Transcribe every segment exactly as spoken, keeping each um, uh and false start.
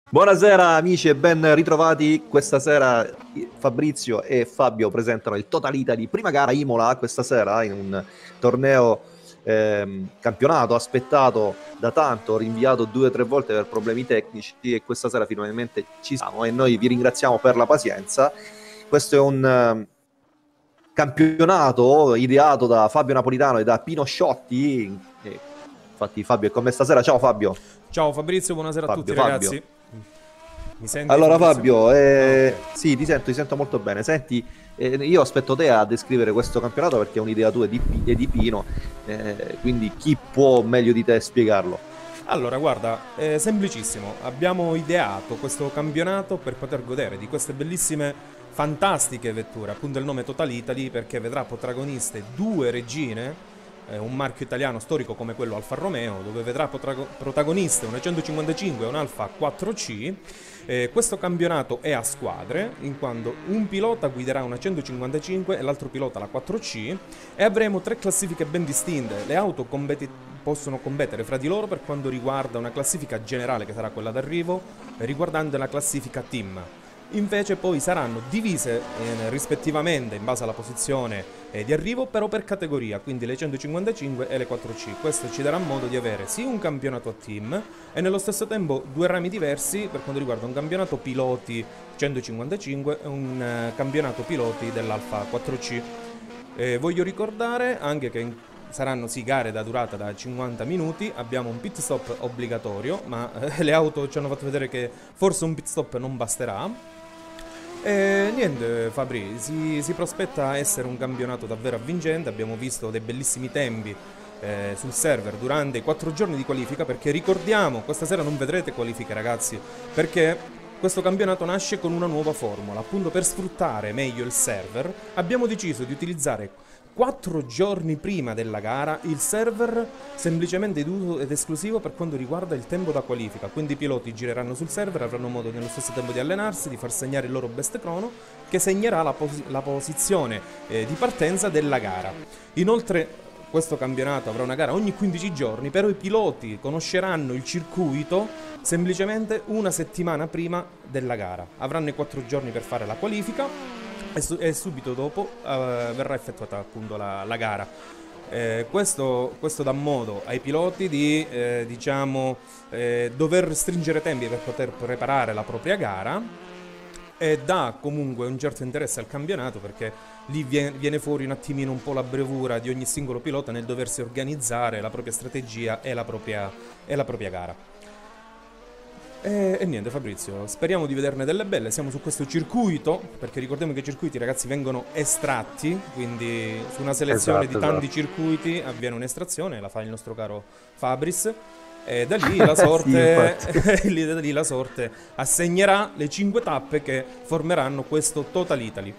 Buonasera amici e ben ritrovati. Questa sera Fabrizio e Fabio presentano il Total Italy, prima gara Imola questa sera in un torneo ehm, campionato aspettato da tanto, rinviato due o tre volte per problemi tecnici, e questa sera finalmente ci siamo e noi vi ringraziamo per la pazienza. Questo è un um, campionato ideato da Fabio Napolitano e da Pino Sciotti. E infatti Fabio è con me stasera. Ciao Fabio. Ciao Fabrizio, buonasera Fabio, a tutti Fabio. ragazzi. Mi senti? Allora Fabrizio? Fabio, eh, Ah, ok. sì, ti sento, ti sento molto bene. Senti, eh, io aspetto te a descrivere questo campionato perché è un'idea tua e di, Pi- e di Pino, eh, quindi chi può meglio di te spiegarlo? Allora, guarda, è semplicissimo. Abbiamo ideato questo campionato per poter godere di queste bellissime, fantastiche vetture. Appunto il nome Total Italy perché vedrà protagoniste due regine, eh, un marchio italiano storico come quello Alfa Romeo, dove vedrà potrago- protagoniste una centocinquantacinque e un Alfa quattro C. Eh, questo campionato è a squadre, in quanto un pilota guiderà una centocinquantacinque e l'altro pilota la quattro C, e avremo tre classifiche ben distinte. Le auto competi- possono competere fra di loro per quanto riguarda una classifica generale, che sarà quella d'arrivo, eh, riguardante la classifica team. Invece poi saranno divise eh, rispettivamente in base alla posizione eh, di arrivo, però per categoria, quindi le centocinquantacinque e le quattro C. Questo ci darà modo di avere sì un campionato a team e nello stesso tempo due rami diversi per quanto riguarda un campionato piloti centocinquantacinque e un eh, campionato piloti dell'Alfa quattro C. Eh, voglio ricordare anche che in- saranno sì gare da durata da cinquanta minuti, abbiamo un pit stop obbligatorio, ma eh, le auto ci hanno fatto vedere che forse un pit stop non basterà. E niente, Fabri, si, si prospetta essere un campionato davvero avvincente. Abbiamo visto dei bellissimi tempi eh, sul server durante i quattro giorni di qualifica, perché ricordiamo, questa sera non vedrete qualifiche ragazzi, perché questo campionato nasce con una nuova formula. Appunto, per sfruttare meglio il server abbiamo deciso di utilizzare quattro giorni prima della gara il server semplicemente d'uso ed esclusivo per quanto riguarda il tempo da qualifica. Quindi i piloti gireranno sul server, avranno modo nello stesso tempo di allenarsi, di far segnare il loro best chrono, che segnerà la, pos- la posizione eh, di partenza della gara. Inoltre questo campionato avrà una gara ogni quindici giorni, però i piloti conosceranno il circuito semplicemente una settimana prima della gara. Avranno i quattro giorni per fare la qualifica e, su- e subito dopo eh, verrà effettuata appunto la, la gara. Eh, questo, questo dà modo ai piloti di eh, diciamo eh, dover stringere tempi per poter preparare la propria gara, e dà comunque un certo interesse al campionato, perché lì viene, viene fuori un attimino un po' la bravura di ogni singolo pilota nel doversi organizzare la propria strategia e la propria, e la propria gara. E, e niente Fabrizio, speriamo di vederne delle belle. Siamo su questo circuito, perché ricordiamo che i circuiti ragazzi vengono estratti, quindi su una selezione di Esatto, tanti esatto. circuiti avviene un'estrazione, la fa il nostro caro Fabris, e da lì la Sì, sorte, infatti. lì- da lì la sorte assegnerà le cinque tappe che formeranno questo Total Italy.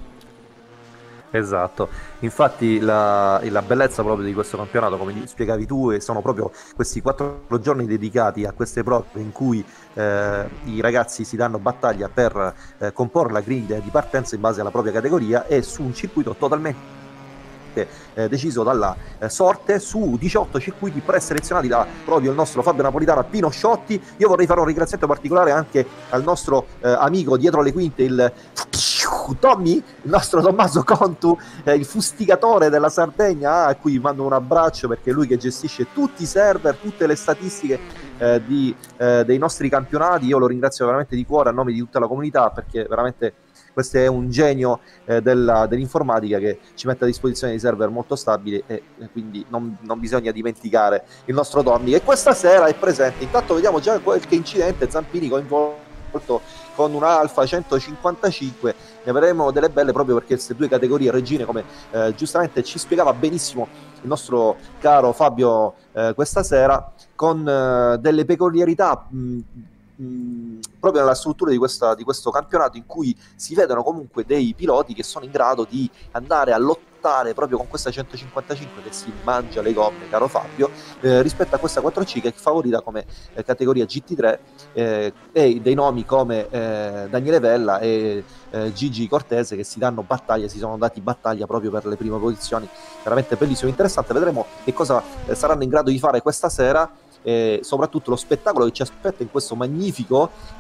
Esatto, infatti la, la bellezza proprio di questo campionato, come di- spiegavi tu, e sono proprio questi quattro giorni dedicati a queste prove in cui eh, i ragazzi si danno battaglia per eh, comporre la griglia di partenza in base alla propria categoria e su un circuito totalmente eh, deciso dalla eh, sorte, su diciotto circuiti preselezionati da proprio il nostro Fabio Napolitano a Pino Sciotti. Io vorrei fare un ringraziamento particolare anche al nostro eh, amico dietro le quinte, il Tommy, il nostro Tommaso Contu, eh, il fustigatore della Sardegna, a cui mando un abbraccio perché è lui che gestisce tutti i server, tutte le statistiche eh, di, eh, dei nostri campionati. Io lo ringrazio veramente di cuore a nome di tutta la comunità, perché veramente questo è un genio eh, della, dell'informatica, che ci mette a disposizione di server molto stabili, e, e quindi non, non bisogna dimenticare il nostro Tommy, che questa sera è presente. Intanto vediamo già qualche incidente, Zampini coinvolto con un Alfa centocinquantacinque, ne avremo delle belle proprio perché queste due categorie regine, come eh, giustamente ci spiegava benissimo il nostro caro Fabio eh, questa sera, con eh, delle peculiarità mh, mh, proprio nella struttura di, questa, di questo campionato, in cui si vedono comunque dei piloti che sono in grado di andare a lottare proprio con questa centocinquantacinque che si mangia le gomme, caro Fabio, eh, rispetto a questa quattro C che è favorita come eh, categoria G T tre, eh, e dei nomi come eh, Daniele Vella e eh, Gigi Cortese, che si danno battaglia, si sono dati battaglia proprio per le prime posizioni. Veramente bellissimo, interessante. Vedremo che cosa eh, saranno in grado di fare questa sera, e soprattutto lo spettacolo che ci aspetta in questo magnifico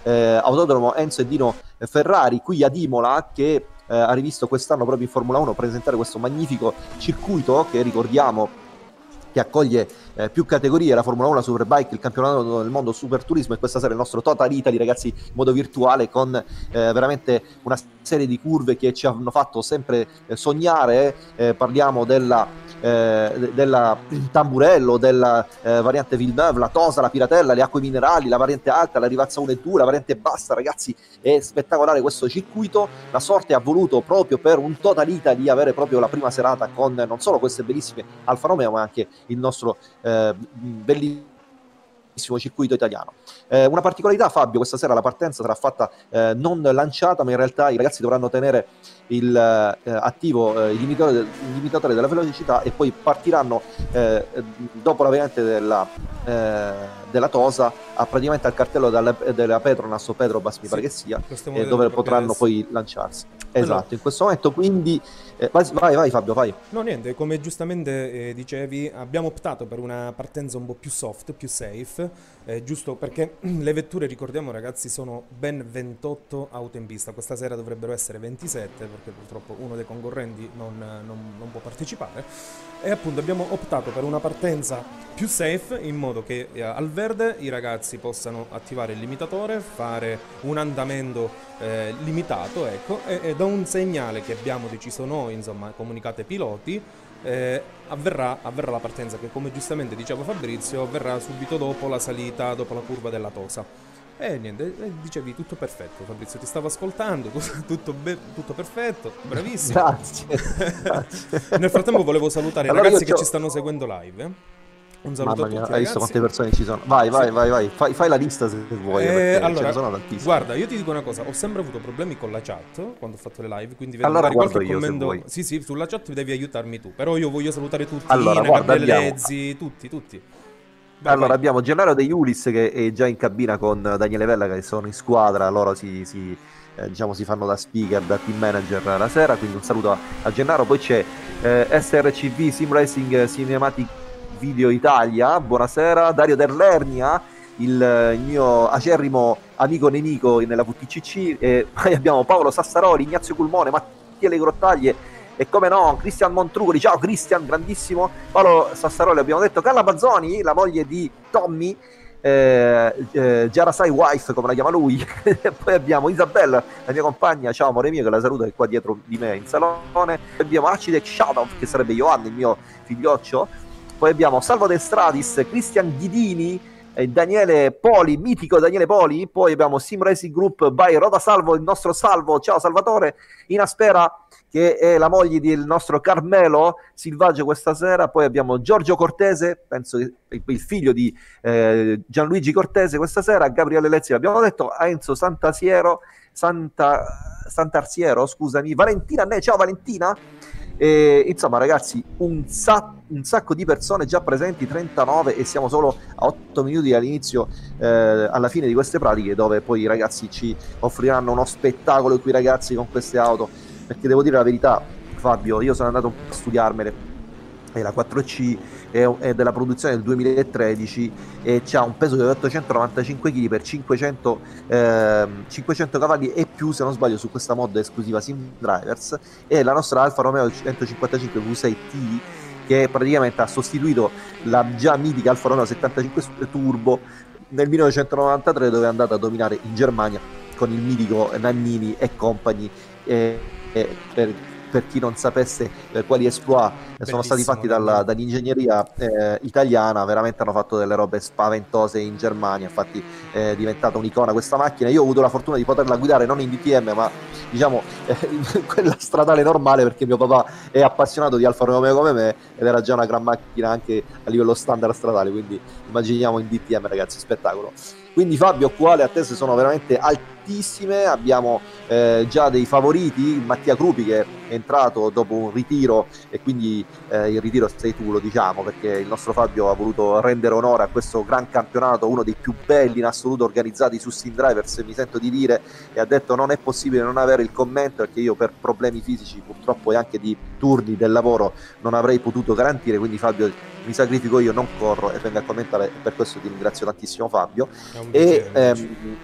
eh, Autodromo Enzo e Dino Ferrari qui ad Imola, che eh, ha rivisto quest'anno proprio in Formula uno presentare questo magnifico circuito che ricordiamo che accoglie eh, più categorie, la Formula uno, la Superbike, il campionato del mondo Superturismo, e questa sera il nostro Total Italy, ragazzi, in modo virtuale, con eh, veramente una serie di curve che ci hanno fatto sempre eh, sognare. Eh, parliamo della, eh, della Tamburello, della eh, variante Villeneuve, la Tosa, la Piratella, le acque minerali, la variante alta, la Rivazza uno e due, la variante bassa. Ragazzi, è spettacolare questo circuito. La sorte ha voluto proprio per un Total Italy avere proprio la prima serata con non solo queste bellissime Alfa Romeo, ma anche il nostro eh, bellissimo circuito italiano. Eh, una particolarità, Fabio: questa sera la partenza sarà fatta eh, non lanciata, ma in realtà i ragazzi dovranno tenere il, eh, attivo eh, il, limitatore, il limitatore della velocità, e poi partiranno eh, dopo la variante della, eh, della Tosa a, praticamente al cartello della, della Petronas o Petrobras, mi sì, pare che sia, eh, dove potranno poi lanciarsi. Esatto, allora, in questo momento quindi eh, vai, vai Fabio, vai. No, niente, come giustamente eh, dicevi, abbiamo optato per una partenza un po' più soft, più safe, eh, giusto perché le vetture, ricordiamo ragazzi, sono ben ventotto auto in pista. Questa sera dovrebbero essere ventisette, perché purtroppo uno dei concorrenti non, non, non può partecipare, e appunto abbiamo optato per una partenza più safe, in modo che eh, al verde i ragazzi possano attivare il limitatore, fare un andamento eh, limitato, ecco, e, e da un segnale che abbiamo deciso noi, insomma, comunicate ai piloti, eh, avverrà, avverrà la partenza, che come giustamente diceva Fabrizio avverrà subito dopo la salita, dopo la curva della Tosa. E niente, dicevi tutto perfetto, Fabrizio, ti stavo ascoltando, tutto, be- tutto perfetto, bravissimo. Grazie, grazie. Nel frattempo volevo salutare allora i ragazzi che ci stanno seguendo live, eh. Un saluto. Mamma mia, a tutti, hai ragazzi. Visto quante persone ci sono? Vai, vai, sì. vai, vai. Fai, fai la lista se vuoi, eh, allora, ce ne sono tantissime. Guarda, io ti dico una cosa, ho sempre avuto problemi con la chat quando ho fatto le live, quindi vedo allora qualche io, commento. Sì, sì, sulla chat devi aiutarmi tu, però io voglio salutare tutti, allora, Ina, guarda, Gabriele abbiamo... Lezzi, tutti, tutti. Vai, allora vai. abbiamo Gennaro De Iulis che è già in cabina con Daniele Vella, che sono in squadra, loro si, si, eh, diciamo, si fanno da speaker, da team manager la sera, quindi un saluto a, a Gennaro. Poi c'è eh, S R C V Sim Racing Cinematic Video Italia, buonasera. Dario Derlernia, il, il mio acerrimo amico nemico nella V T C C, e poi abbiamo Paolo Sassaroli, Ignazio Culmone, Mattia Le Grottaglie, e come no Cristian Montrucoli. Ciao Cristian, grandissimo. Paolo Sassaroli, abbiamo detto. Carla Bazzoni, la moglie di Tommy, eh, eh, Jarasai Wife come la chiama lui. E poi abbiamo Isabella, la mia compagna, ciao amore mio, che la saluto, che è qua dietro di me in salone. Poi abbiamo Acidec Shadow, che sarebbe Ioanni, il mio figlioccio. Poi abbiamo Salvo De Stradis, Cristian Ghidini, eh, Daniele Poli, mitico Daniele Poli. Poi abbiamo Sim Racing Group by Roda Salvo, il nostro Salvo, ciao Salvatore. Inaspera, che è la moglie del nostro Carmelo Silvaggio questa sera. Poi abbiamo Giorgio Cortese, penso che il figlio di eh, Gianluigi Cortese questa sera. Gabriele Lezzi l'abbiamo detto, Enzo Santasiero, Santa, Sant'Arsiero, scusami, Valentina Ne, ciao Valentina. E, insomma ragazzi, un, sa- un sacco di persone già presenti, trentanove, e siamo solo a otto minuti all'inizio, eh, alla fine di queste pratiche, dove poi i ragazzi ci offriranno uno spettacolo qui ragazzi con queste auto. Perché devo dire la verità, Fabio, io sono andato a studiarmele, e la quattro C è, è della produzione del duemilatredici e ha un peso di ottocentonovantacinque chili per cinquecento, eh, cinquecento cavalli e più, se non sbaglio, su questa mod esclusiva Sim Drivers. E la nostra Alfa Romeo centocinquantacinque V sei T, che praticamente ha sostituito la già mitica Alfa Romeo settantacinque Turbo nel millenovecentonovantatré, dove è andata a dominare in Germania con il mitico Nannini e compagni. E, e per, per chi non sapesse eh, quali exploit eh, sono stati fatti dalla, dall'ingegneria eh, italiana, veramente hanno fatto delle robe spaventose in Germania. Infatti è diventata un'icona questa macchina. Io ho avuto la fortuna di poterla guidare non in D T M, ma diciamo eh, in quella stradale normale, perché mio papà è appassionato di Alfa Romeo come me, ed era già una gran macchina anche a livello standard stradale, quindi immaginiamo in D T M ragazzi, spettacolo. Quindi Fabio, qua le attese sono veramente altissime. Abbiamo eh, già dei favoriti, Mattia Crupi che è entrato dopo un ritiro, e quindi eh, il ritiro sei tu, lo diciamo, perché il nostro Fabio ha voluto rendere onore a questo gran campionato, uno dei più belli in assoluto organizzati su Sim Drivers, mi sento di dire, e ha detto non è possibile non avere il commento, perché io per problemi fisici purtroppo e anche di turni del lavoro non avrei potuto garantire. Quindi Fabio, mi sacrifico io, non corro e vengo a commentare, e per questo ti ringrazio tantissimo Fabio. E ehm,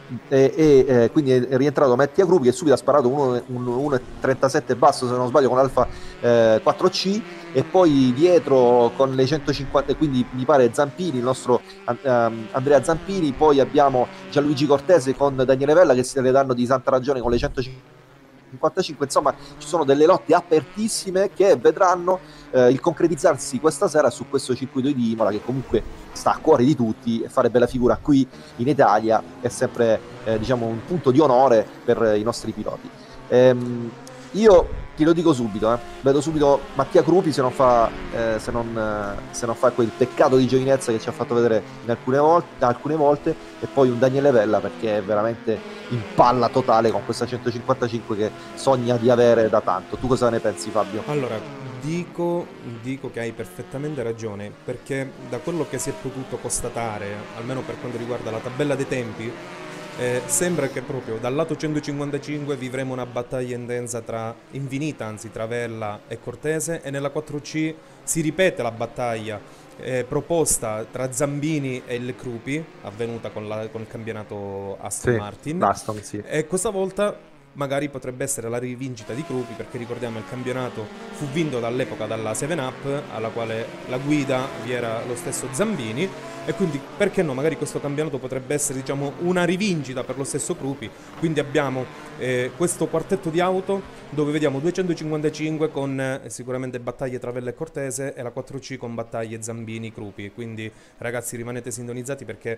e, e eh, quindi è rientrato Mattia Gruppi che subito ha sparato uno virgola trentasette basso, se non sbaglio, con Alfa eh, quattro C, e poi dietro con le centocinquanta, quindi mi pare Zampini, il nostro um, Andrea Zampini, poi abbiamo Gianluigi Cortese con Daniele Vella che se le danno di santa ragione con le centocinquantacinque. Insomma, ci sono delle lotte apertissime che vedranno eh, il concretizzarsi questa sera su questo circuito di Imola, che comunque sta a cuore di tutti, e fare bella figura qui in Italia è sempre eh, diciamo un punto di onore per i nostri piloti. Ehm, io ti lo dico subito, eh. Vedo subito Mattia Crupi se non fa eh, se, non, eh, se non fa quel peccato di giovinezza che ci ha fatto vedere in alcune volte, alcune volte, e poi un Daniele Vella perché è veramente in palla totale con questa centocinquantacinque che sogna di avere da tanto. Tu cosa ne pensi, Fabio? Allora, dico, dico che hai perfettamente ragione, perché da quello che si è potuto constatare, almeno per quanto riguarda la tabella dei tempi, eh, sembra che proprio dal lato centocinquantacinque vivremo una battaglia intensa tra infinita, anzi tra Vella e Cortese, e nella quattro C si ripete la battaglia eh, proposta tra Zambini e il Crupi, avvenuta con, la, con il campionato Aston Sì, Martin, Aston, sì. e questa volta magari potrebbe essere la rivincita di Crupi, perché ricordiamo il campionato fu vinto dall'epoca dalla seven up, alla quale la guida vi era lo stesso Zambini, e quindi perché no, magari questo campionato potrebbe essere, diciamo, una rivincita per lo stesso Crupi. Quindi abbiamo eh, questo quartetto di auto dove vediamo duecentocinquantacinque con eh, sicuramente battaglie tra Vella e Cortese, e la quattro C con battaglie Zambini Crupi. Quindi ragazzi, rimanete sintonizzati, perché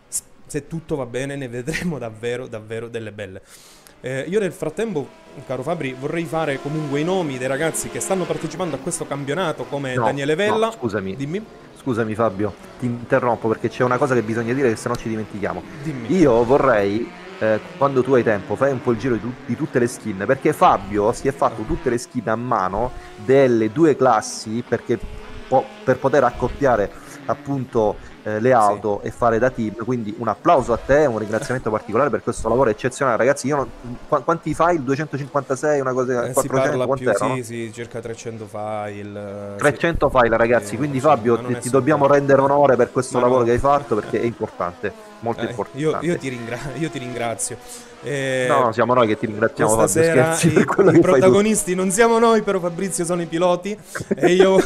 se tutto va bene ne vedremo davvero davvero delle belle. Eh, io nel frattempo, caro Fabri, vorrei fare comunque i nomi dei ragazzi che stanno partecipando a questo campionato, come No, Daniele Vella. no, scusami. Dimmi. Scusami Fabio, ti interrompo perché c'è una cosa che bisogna dire che se no ci dimentichiamo. Dimmi. Io vorrei, eh, quando tu hai tempo, fai un po' il giro di, tu- di tutte le skin, perché Fabio si è fatto tutte le skin a mano delle due classi perché po- per poter accoppiare appunto eh, le auto Sì. e fare da team. Quindi un applauso a te, un ringraziamento particolare per questo lavoro eccezionale. Ragazzi, io non, qu- quanti file? duecentocinquantasei, una cosa, Eh, si quattrocento, parla più, quant'erano? sì, sì, circa trecento file. eh, sì. trecento file, ragazzi, Eh, quindi sì, Fabio ma non ti, è ti dobbiamo scontato. rendere onore per questo Ma lavoro no. che hai fatto, perché è importante, molto Eh, io, io importante. ti ringra- io ti ringrazio. No, Eh, no, siamo noi che ti ringraziamo, Questa Fabio, sera scherzi, per i, quello i che fai tu. protagonisti non siamo noi, però Fabrizio sono i piloti, e io,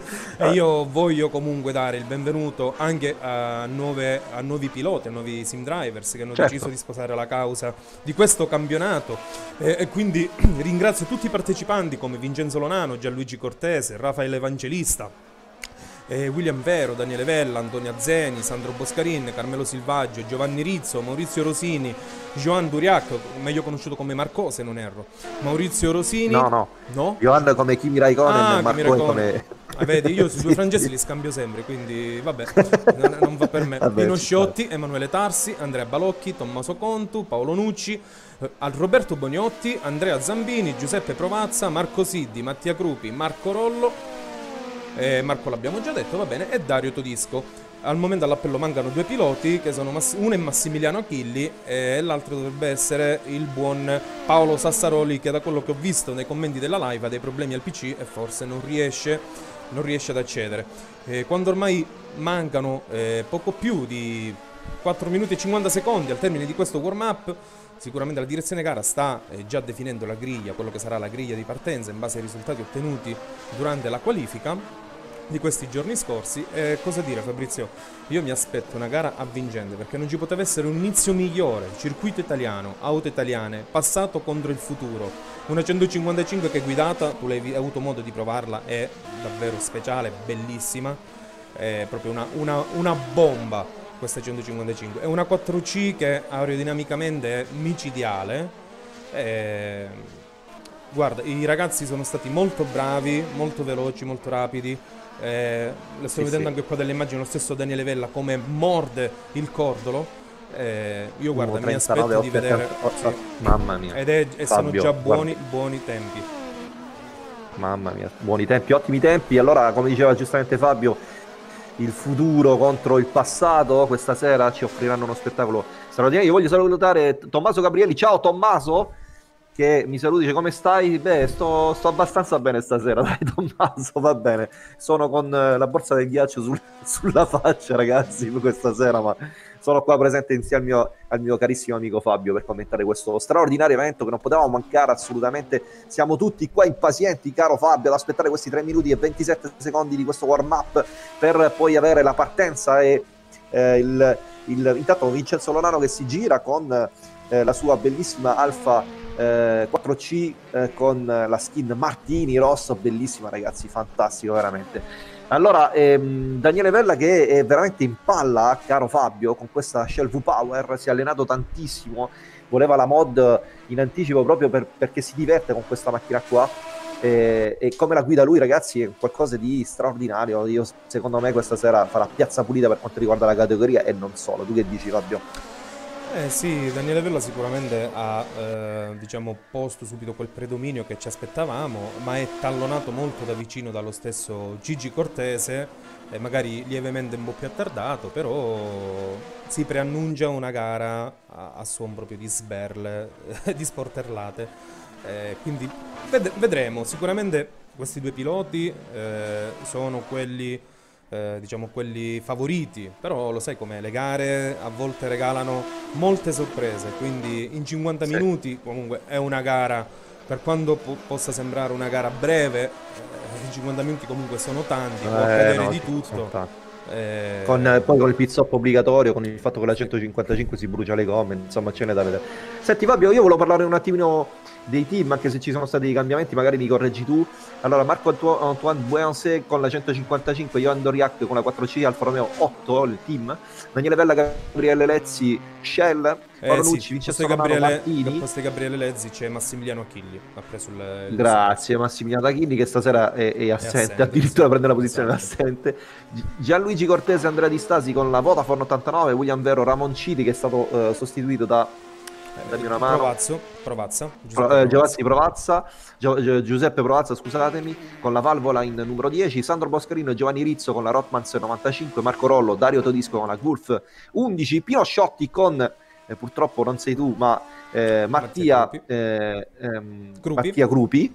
e io voglio comunque dare il benvenuto anche a, nuove, a nuovi piloti, a nuovi sim drivers che hanno Certo. deciso di sposare la causa di questo campionato, e, e quindi ringrazio tutti i partecipanti come Vincenzo Lonano, Gianluigi Cortese, Rafael Evangelista, eh, William Vero, Daniele Vella, Antonio Azzeni, Sandro Boscarin, Carmelo Silvaggio, Giovanni Rizzo, Maurizio Rosini, Joan Duriac, meglio conosciuto come Marco se non erro, Maurizio Rosini. No, no, No? Johan come Kimi Raikkonen Ah, e Marco Kimi Raikkonen. come... Ah, vedi, io sui Sì, due francesi sì. li scambio sempre, quindi vabbè, non, non va per me. Vabbè, Pino ci sta. Sciotti, Emanuele Tarsi, Andrea Balocchi, Tommaso Contu, Paolo Nucci, eh, al Roberto Boniotti, Andrea Zambini, Giuseppe Provazza, Marco Siddi, Mattia Crupi, Marco Rollo, eh, Marco l'abbiamo già detto, va bene, e Dario Todisco. Al momento all'appello mancano due piloti, che sono Mass- uno è Massimiliano Achilli e l'altro dovrebbe essere il buon Paolo Sassaroli, che da quello che ho visto nei commenti della live ha dei problemi al P C e forse non riesce, non riesce ad accedere. Eh, quando ormai mancano eh, poco più di quattro minuti e cinquanta secondi al termine di questo warm-up, sicuramente la direzione gara sta eh, già definendo la griglia, quello che sarà la griglia di partenza in base ai risultati ottenuti durante la qualifica di questi giorni scorsi. Eh, cosa dire, Fabrizio? Io mi aspetto una gara avvincente, perché non ci poteva essere un inizio migliore. Circuito italiano, auto italiane, passato contro il futuro. Una centocinquantacinque che guidata, tu l'hai avuto modo di provarla, è davvero speciale, bellissima, è proprio una, una, una bomba questa centocinquantacinque. È una quattro C che aerodinamicamente è micidiale. E... guarda, i ragazzi sono stati molto bravi, molto veloci, molto rapidi. Eh, lo sto Sì, vedendo sì. anche qua delle immagini, lo stesso Daniele Vella come morde il cordolo. Eh, io guarda, mi aspetto di vedere, sì. Mamma mia. Ed è, e sono Fabio, già buoni, guarda. buoni tempi. Mamma mia, buoni tempi, ottimi tempi. Allora, come diceva giustamente Fabio, il futuro contro il passato questa sera ci offriranno uno spettacolo straordinario. Io voglio salutare Tommaso Gabrielli. Ciao Tommaso, che mi saluti, dice come stai? Beh, sto, sto abbastanza bene stasera, dai Tommaso, va bene. Sono con eh, la borsa del ghiaccio sul- sulla faccia, ragazzi, questa sera, ma sono qua presente insieme al mio, al mio carissimo amico Fabio per commentare questo straordinario evento che non potevamo mancare assolutamente. Siamo tutti qua impazienti, caro Fabio, ad aspettare questi tre minuti e ventisette secondi di questo warm-up per poi avere la partenza e eh, il, il, intanto Vincenzo Lonano che si gira con eh, la sua bellissima Alfa Eh, quattro C eh, con la skin Martini rosso, bellissima ragazzi, fantastico veramente. Allora ehm, Daniele Vella che è veramente in palla, caro Fabio, con questa Shell V-Power, si è allenato tantissimo, voleva la mod in anticipo proprio per, perché si diverte con questa macchina qua e, e come la guida lui ragazzi è qualcosa di straordinario. Io secondo me questa sera farà piazza pulita per quanto riguarda la categoria e non solo. Tu che dici Fabio? Eh sì, Daniele Vella sicuramente ha eh, diciamo posto subito quel predominio che ci aspettavamo, ma è tallonato molto da vicino dallo stesso Gigi Cortese, e magari lievemente un po' più attardato, però si preannuncia una gara a, a suon proprio di sberle, di sporterlate, eh, quindi ved- vedremo. Sicuramente questi due piloti eh, sono quelli eh, diciamo quelli favoriti, però lo sai com'è, le gare a volte regalano molte sorprese, quindi in cinquanta Sì. minuti comunque è una gara, per quanto po- possa sembrare una gara breve, eh, cinquanta minuti comunque sono tanti, può Eh, accadere no, di sì, sono tutto. tanti. eh, Con, eh, poi con il pit stop obbligatorio, con il fatto che la sì. centocinquantacinque si brucia le gomme, insomma ce n'è da vedere. Senti Fabio, io volevo parlare un attimino dei team, anche se ci sono stati dei cambiamenti, magari mi correggi tu. Allora Marco Anto- Antoine Buense con la centocinquantacinque, Johan Doriac con la quattro C, Alfa Romeo otto il team, Daniele Vella, Gabriele Lezzi, Shell, Eh Paolo sì, Nucci, al posto Vincenzo di Romano, Gabriele, al Martini. posto di Gabriele Lezzi c'è Massimiliano Achilli, ha preso il, il Grazie Massimiliano Tachini che stasera è, è è assente, assente, addirittura sì, prende la posizione esatto. assente. Gi- Gianluigi Cortese, Andrea Di Stasi con la Vodafone ottantanove, William Vero, Ramon Citi che è stato eh, sostituito da, dammi una Eh, mano, Provazzo, Provazza, Giuseppe Pro- eh, Provazza. Giovanni Provazza, Gio- Gio- Giuseppe Provazza, scusatemi, con la Valvola in numero dieci, Sandro Boscarino e Giovanni Rizzo con la Rotmans novantacinque, Marco Rollo, Dario Todisco con la Gulf undici, Pino Sciotti con, eh, purtroppo non sei tu, ma eh, Mattia Mattia, Crupi. eh, ehm, Crupi, Mattia Grupi,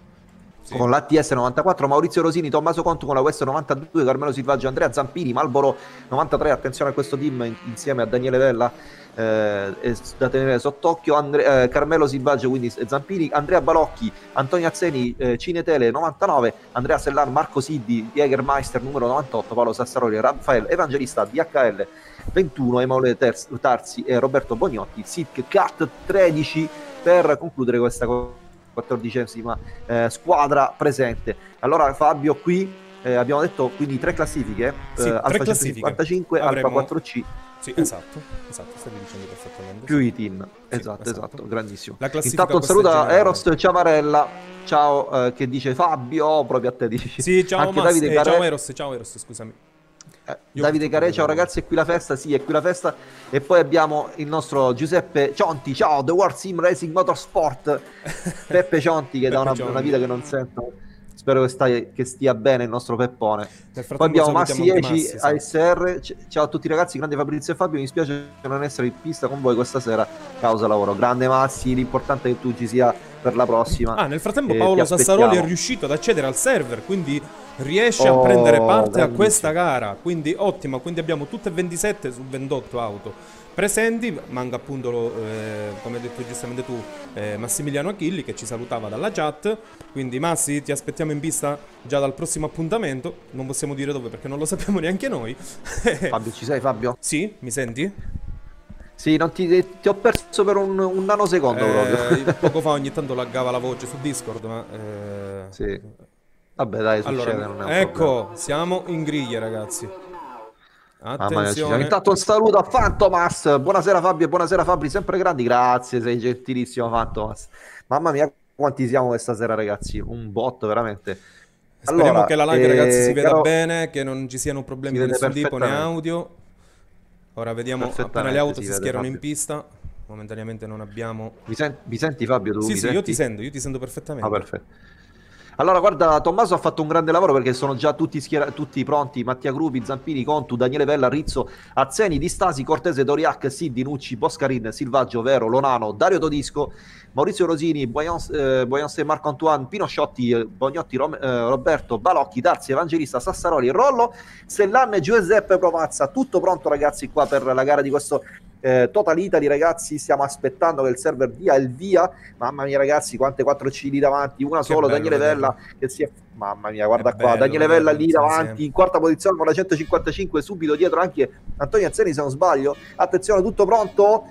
sì. con l'A T S novantaquattro, Maurizio Rosini, Tommaso Conto con la West novantadue, Carmelo Silvaggio, Andrea Zampini, Malboro novantatré, attenzione a questo team in- insieme a Daniele Vella, eh, è da tenere sott'occhio, Andre- eh, Carmelo Silvaggio, quindi Zampini, Andrea Balocchi, Antonio Azzeni, eh, Cinetele novantanove, Andrea Sellar, Marco Siddi, Jägermeister numero novantotto, Paolo Sassaroli, Raffaele Evangelista, D H L ventuno, Emanuele Terz- Tarsi e Roberto Bognotti, S I C Cat tredici per concludere questa quattordicesima eh, squadra presente. Allora Fabio, qui eh, abbiamo detto quindi tre classifiche, eh, Sì, tre Alfa classifiche. centocinquantacinque, Alfa Avremo... quattro C Sì, più, esatto, esatto, stavi dicendo perfettamente. più Sì. i team. Sì, Esatto, esatto. esatto, grandissimo. La classifica Intanto un questa è saluto a generale. Eros Ciavarella, ciao, eh, che dice Fabio, proprio a te dici. Sì, ciao Anche Mas, Davide eh, Care- ciao Eros, ciao Eros, scusami. Eh, Io Davide purtroppo Care, vedo ciao lui. ragazzi, è qui la festa, sì, è qui la festa. E poi abbiamo il nostro Giuseppe Cionti, ciao, The World Sim Racing Motorsport. Peppe Cionti che da Peppe una, Cionti. una vita che non sento, spero che, stai, che stia bene il nostro Peppone. Nel Poi frattempo abbiamo salutiamo Massi anche dieci Massi, sì. A S R, C- ciao a tutti ragazzi, grande Fabrizio e Fabio, mi spiace non essere in pista con voi questa sera causa lavoro. Grande Massi, l'importante è che tu ci sia per la prossima. Ah, nel frattempo Eh, Paolo ti Sassaroli è aspettiamo. riuscito ad accedere al server, quindi riesce a Oh, prendere parte a grandissimo. questa gara, quindi ottimo, quindi abbiamo tutte e ventisette su ventotto auto presenti, manca appunto, lo, eh, come hai detto giustamente tu, eh, Massimiliano Achilli che ci salutava dalla chat, quindi Massi ti aspettiamo in pista già dal prossimo appuntamento, non possiamo dire dove perché non lo sappiamo neanche noi. Fabio, ci sei Fabio? Sì, mi senti? Sì, non ti, ti ho perso per un, un nanosecondo Eh, proprio. poco fa ogni tanto laggava la voce su Discord, ma... eh, Sì. Vabbè, dai, succede, Allora, non è un ecco, problema. siamo in griglia, ragazzi. Mamma mia, ci siamo. Attenzione. Intanto un saluto a Fantomas. Buonasera Fabio e buonasera Fabri, sempre grandi. Grazie, sei gentilissimo Fantomas. Mamma mia, quanti siamo questa sera, ragazzi. Un botto, veramente. Speriamo Allora, che la live, eh, ragazzi, si veda caro- bene, che non ci siano si problemi di vede nessun tipo né perfettamente. audio. Ora vediamo appena le Perfettamente auto si si vede, schierano in Fabio. pista. Momentaneamente non abbiamo... Mi, sen- mi senti Fabio? Tu Sì, mi sì, io ti senti? sento, io ti sento Ah, perfettamente. perfetto. Allora, guarda, Tommaso ha fatto un grande lavoro perché sono già tutti, schiera- tutti pronti: Mattia Gruppi, Zampini, Contu, Daniele Vella, Rizzo, Azzeni, Di Stasi, Cortese, Doriac, Siddi, Nucci, Boscarin, Silvaggio, Vero, Lonano, Dario Todisco, Maurizio Rosini, Boyance, eh, Boyance Marco Antoine, Pinosciotti, eh, Bognotti, Rom- eh, Roberto, Balocchi, Darzi, Evangelista, Sassaroli, Rollo, Sellan, Giuseppe Provazza. Tutto pronto, ragazzi, qua per la gara di questo eh, Total Italy, ragazzi. Stiamo aspettando che il server dia il via. Mamma mia, ragazzi, quante quattro C lì davanti, una Che solo, bello Daniele Vella vederlo. che si è... Mamma mia, È guarda qua, bello Daniele Vella vederli lì tutti davanti insieme. in quarta posizione con la centocinquantacinque, subito dietro anche Antonio Azzeni, se non sbaglio. Attenzione, tutto pronto?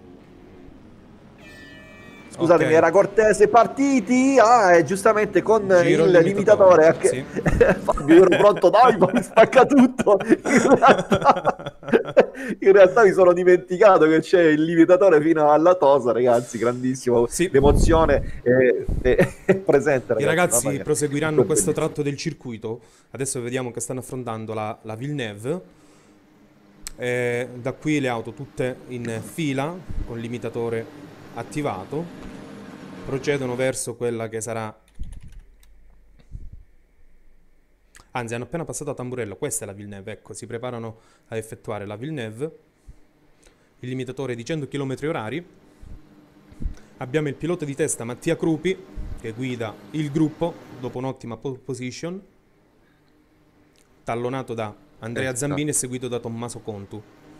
Scusatemi, Ok, era Cortese, partiti. Ah, e giustamente con giro il il limitatore. limitatore anche... Sì. Fabio, io ero pronto, dai, poi spacca tutto. In realtà, in realtà mi sono dimenticato che c'è il limitatore fino alla Tosa, ragazzi. Grandissimo, Sì. l'emozione è, è- è presente, I ragazzi. Mamma ragazzi mia, proseguiranno tutto questo bellissimo. tratto del circuito. Adesso vediamo che stanno affrontando la, la Villeneuve. E da qui le auto tutte in fila con il limitatore attivato. Procedono verso quella che sarà... Anzi, hanno appena passato a Tamburello. Questa è la Villeneuve. Ecco, si preparano a effettuare la Villeneuve. Il limitatore di cento chilometri orari. Abbiamo il pilota di testa Mattia Crupi che guida il gruppo dopo un'ottima pole position, tallonato da Andrea Esatto. Zambini e seguito da Tommaso Contu.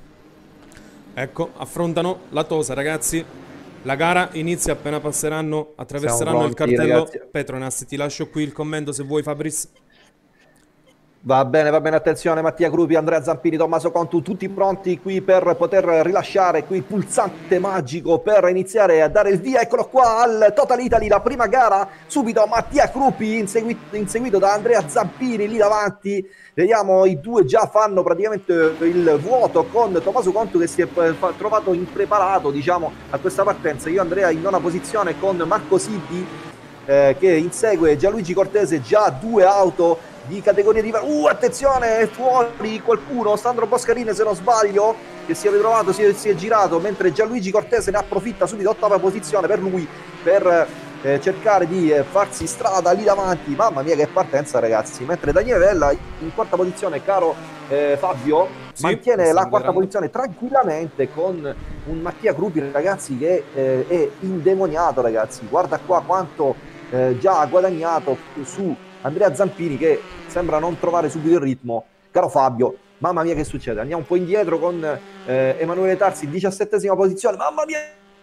Ecco, affrontano la Tosa, ragazzi. La gara inizia appena passeranno, attraverseranno il pronti, cartello ragazzi. Petronas. Ti lascio qui il commento se vuoi, Fabris. Va bene, va bene, attenzione, Mattia Gruppi, Andrea Zampini, Tommaso Contu, tutti pronti qui per poter rilasciare qui il pulsante magico per iniziare a dare il via. Eccolo qua al Total Italy, la prima gara. Subito Mattia Gruppi inseguito, inseguito da Andrea Zampini lì davanti. Vediamo, i due già fanno praticamente il vuoto con Tommaso Contu che si è trovato impreparato, diciamo, a questa partenza. Io Andrea in nona posizione con Marco Siddi eh, che insegue Gianluigi Cortese, già due auto di categoria di... Uh, attenzione, è fuori qualcuno, Sandro Boscarini se non sbaglio, che si è ritrovato, si è, si è girato, mentre Gianluigi Cortese ne approfitta subito, ottava posizione per lui, per eh, cercare di eh, farsi strada lì davanti. Mamma mia che partenza, ragazzi, mentre Daniele Vella in quarta posizione, caro eh, Fabio, Sì, mantiene la quarta guardando. posizione tranquillamente con un Mattia Gruppi, ragazzi, che eh, è indemoniato, ragazzi. Guarda qua quanto eh, già ha guadagnato su Andrea Zampini, che sembra non trovare subito il ritmo. Caro Fabio, mamma mia che succede? Andiamo un po' indietro con eh, Emanuele Tarsi, diciassettesima posizione. Mamma mia,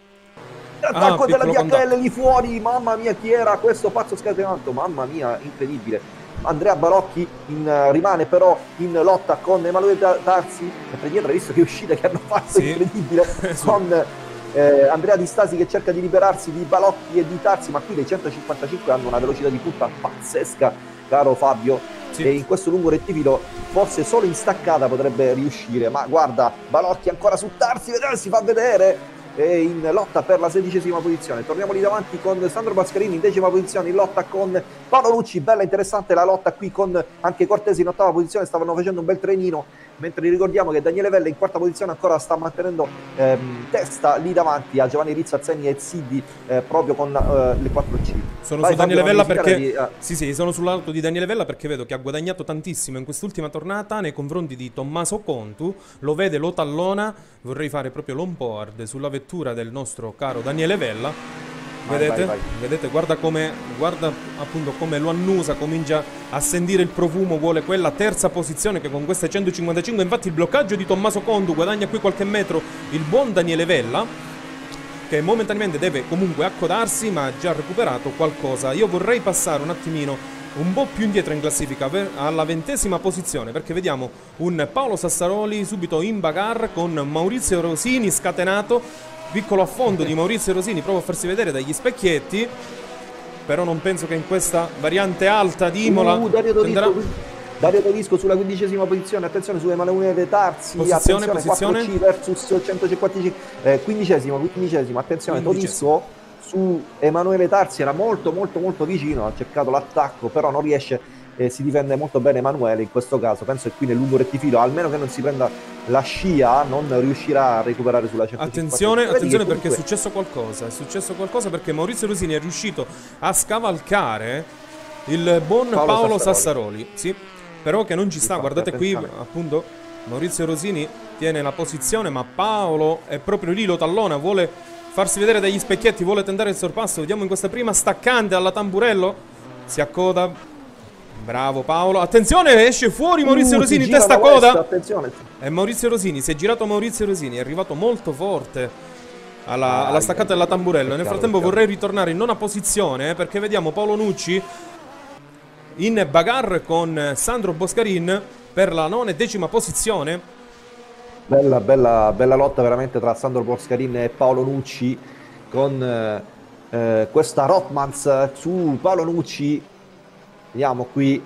attacco Ah, della piccolo D H L contatto. lì fuori. Mamma mia, chi era questo pazzo scatenato? Mamma mia, incredibile. Andrea Balocchi in, uh, rimane però in lotta con Emanuele Tarsi, mentre dietro hai visto che uscita che hanno fatto, Sì. incredibile, con eh, Andrea Di Stasi che cerca di liberarsi di Balocchi e di Tarsi, ma qui dei centocinquantacinque hanno una velocità di punta pazzesca, caro Fabio. Sì. E in questo lungo rettifilo forse solo in staccata potrebbe riuscire, ma guarda, Balocchi ancora su Tarsi, vedete, si fa vedere, e in lotta per la sedicesima posizione. Torniamo lì davanti con Sandro Pascarini in decima posizione, in lotta con Paolo Nucci. Bella interessante la lotta qui con anche Cortesi in ottava posizione, stavano facendo un bel trenino, mentre ricordiamo che Daniele Vella in quarta posizione ancora sta mantenendo ehm, testa lì davanti a Giovanni Rizzo, Azzeni e Siddi, eh, proprio con eh, le quattro C. Sono Vai, su Daniele Fabio, Vella perché di, uh... sì, sì, sono sull'auto di Daniele Vella perché vedo che ha guadagnato tantissimo in quest'ultima tornata nei confronti di Tommaso Contu. Lo vede, lo tallona. Vorrei fare proprio l'onboard sulla vettura del nostro caro Daniele Vella. Vai, Vedete? vai, vai. Vedete? Guarda come, guarda appunto come lo annusa, comincia a sentire il profumo, vuole quella terza posizione che con queste centocinquantacinque, infatti il bloccaggio di Tommaso Contu, guadagna qui qualche metro il buon Daniele Vella, che momentaneamente deve comunque accodarsi, ma ha già recuperato qualcosa. Io vorrei passare un attimino un po' più indietro in classifica, alla ventesima posizione, perché vediamo un Paolo Sassaroli subito in bagarre con Maurizio Rosini scatenato. Piccolo affondo di Maurizio Rosini, prova a farsi vedere dagli specchietti, però non penso che in questa variante alta di Imola uh, Dario tenderà... Dario Todisco sulla quindicesima posizione, attenzione su Emanuele Tarsi, posizione, attenzione, posizione. quattro C versus centocinquantacinque, eh, quindicesimo, quindicesimo, attenzione, Todisco su Emanuele Tarsi era molto molto molto vicino, ha cercato l'attacco, però non riesce, eh, si difende molto bene Emanuele in questo caso. Penso che qui nel lungo rettifilo, almeno che non si prenda la scia, non riuscirà a recuperare sulla centocinquanta. Attenzione, attenzione comunque... perché è successo qualcosa, è successo qualcosa perché Maurizio Rosini è riuscito a scavalcare il buon Paolo Paolo, Sassaroli. Sassaroli, sì, però che non ci sta, Infatti, guardate qui attenzione. appunto Maurizio Rosini tiene la posizione, ma Paolo è proprio lì, lo tallona, vuole farsi vedere dagli specchietti, vuole tentare il sorpasso, vediamo in questa prima staccante alla Tamburello, si accoda, bravo Paolo, attenzione, esce fuori Maurizio Uh, Rosini, si gira testa da West, coda, attenzione. e Maurizio Rosini, si è girato Maurizio Rosini, è arrivato molto forte alla, Ah, alla staccata ai, della ai, Tamburello. Nel peccato, frattempo peccato. vorrei ritornare in nona posizione eh, perché vediamo Paolo Nucci in bagarre con Sandro Boscarin per la nona e decima posizione. Bella, bella, bella lotta veramente tra Sandro Boscarin e Paolo Nucci con eh, eh, questa Rothmans su Paolo Nucci. Vediamo qui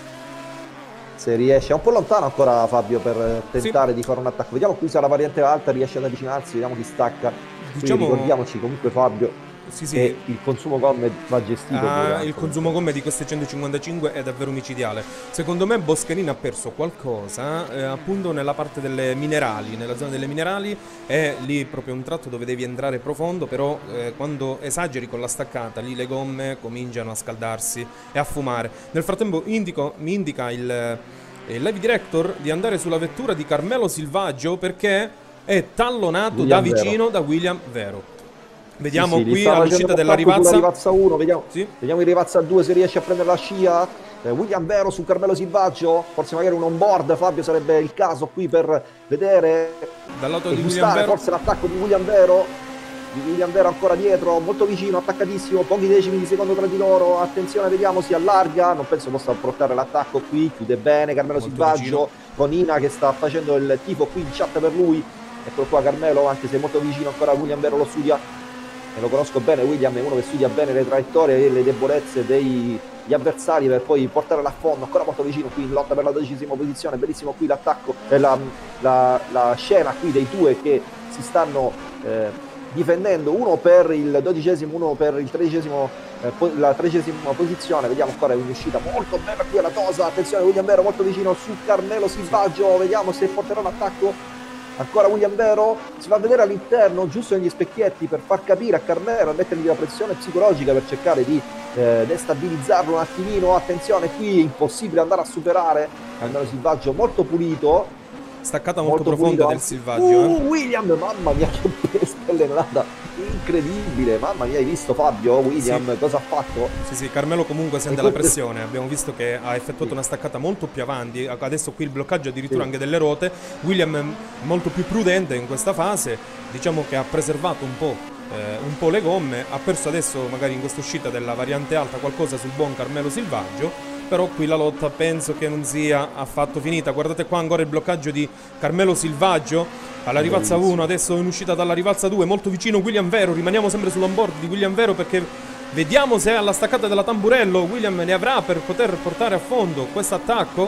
se riesce, è un po' lontano ancora Fabio per tentare Sì. di fare un attacco. Vediamo qui se la variante alta riesce ad avvicinarsi, vediamo chi stacca. Diciamo, Qui ricordiamoci comunque Fabio sì, sì, che il consumo gomme va gestito ah, pure. il consumo gomme di queste centocinquantacinque è davvero micidiale. Secondo me Boscarin ha perso qualcosa eh, appunto nella parte delle minerali, nella zona delle minerali è lì proprio un tratto dove devi entrare profondo, però eh, quando esageri con la staccata lì le gomme cominciano a scaldarsi e a fumare. Nel frattempo indico, mi indica il, il live director di andare sulla vettura di Carmelo Silvaggio perché è tallonato William da vicino Vero. da William Vero. Vediamo Sì, sì, gli qui sta all'uscita facendo della attacco sulla Rivazza. Rivazza uno, vediamo, Sì. vediamo il Rivazza due se riesce a prendere la scia. Eh, William Vero su Carmelo Silvaggio, forse magari un on board Fabio sarebbe il caso qui per vedere Dal lato e di William gustare Vero. forse l'attacco di William Vero. Di William Vero ancora dietro, molto vicino, attaccatissimo, pochi decimi di secondo tra di loro. Attenzione, vediamo, si allarga, non penso possa portare l'attacco qui, chiude bene Carmelo Molto Silvaggio vicino. con Ina che sta facendo il tifo qui in chat per lui. Eccolo qua Carmelo, anche se è molto vicino ancora William Vero lo studia. E lo conosco bene, William è uno che studia bene le traiettorie e le debolezze degli avversari per poi portarla a fondo, ancora molto vicino qui in lotta per la dodicesima posizione. Bellissimo qui l'attacco, eh, la, la, la scena qui dei due che si stanno eh, difendendo, uno per il dodicesimo, uno per il tredicesimo, eh, po- la tredicesima posizione. Vediamo ancora un'uscita molto bella qui alla Tosa, attenzione William Vero molto vicino su Carmelo Silvaggio, vediamo se porterà l'attacco. Ancora William Vero si fa vedere all'interno, giusto negli specchietti, per far capire a Carmelo, a mettergli la pressione psicologica per cercare di eh, destabilizzarlo un attimino. Attenzione qui, impossibile andare a superare Carmelo Silvaggio, molto pulito, Staccata molto, molto profonda pulito. del Silvaggio. Uh, Eh. William, mamma mia che spellenata, incredibile, mamma mia, hai visto Fabio? William Sì. cosa ha fatto? Sì, sì, Carmelo comunque sente E la questo- pressione. Abbiamo visto che ha effettuato Sì. una staccata molto più avanti. Adesso qui il bloccaggio addirittura Sì. anche delle ruote. William è molto più prudente in questa fase. Diciamo che ha preservato un po', eh, un po' le gomme. Ha perso adesso magari in questa uscita della variante alta qualcosa sul buon Carmelo Silvaggio. Però qui la lotta penso che non sia affatto finita. Guardate qua ancora il bloccaggio di Carmelo Silvaggio alla Rivazza uno, adesso in uscita dalla Rivazza due, molto vicino William Vero. Rimaniamo sempre sull'onboard di William Vero perché vediamo se alla staccata della Tamburello William ne avrà per poter portare a fondo questo attacco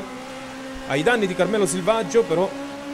ai danni di Carmelo Silvaggio. Però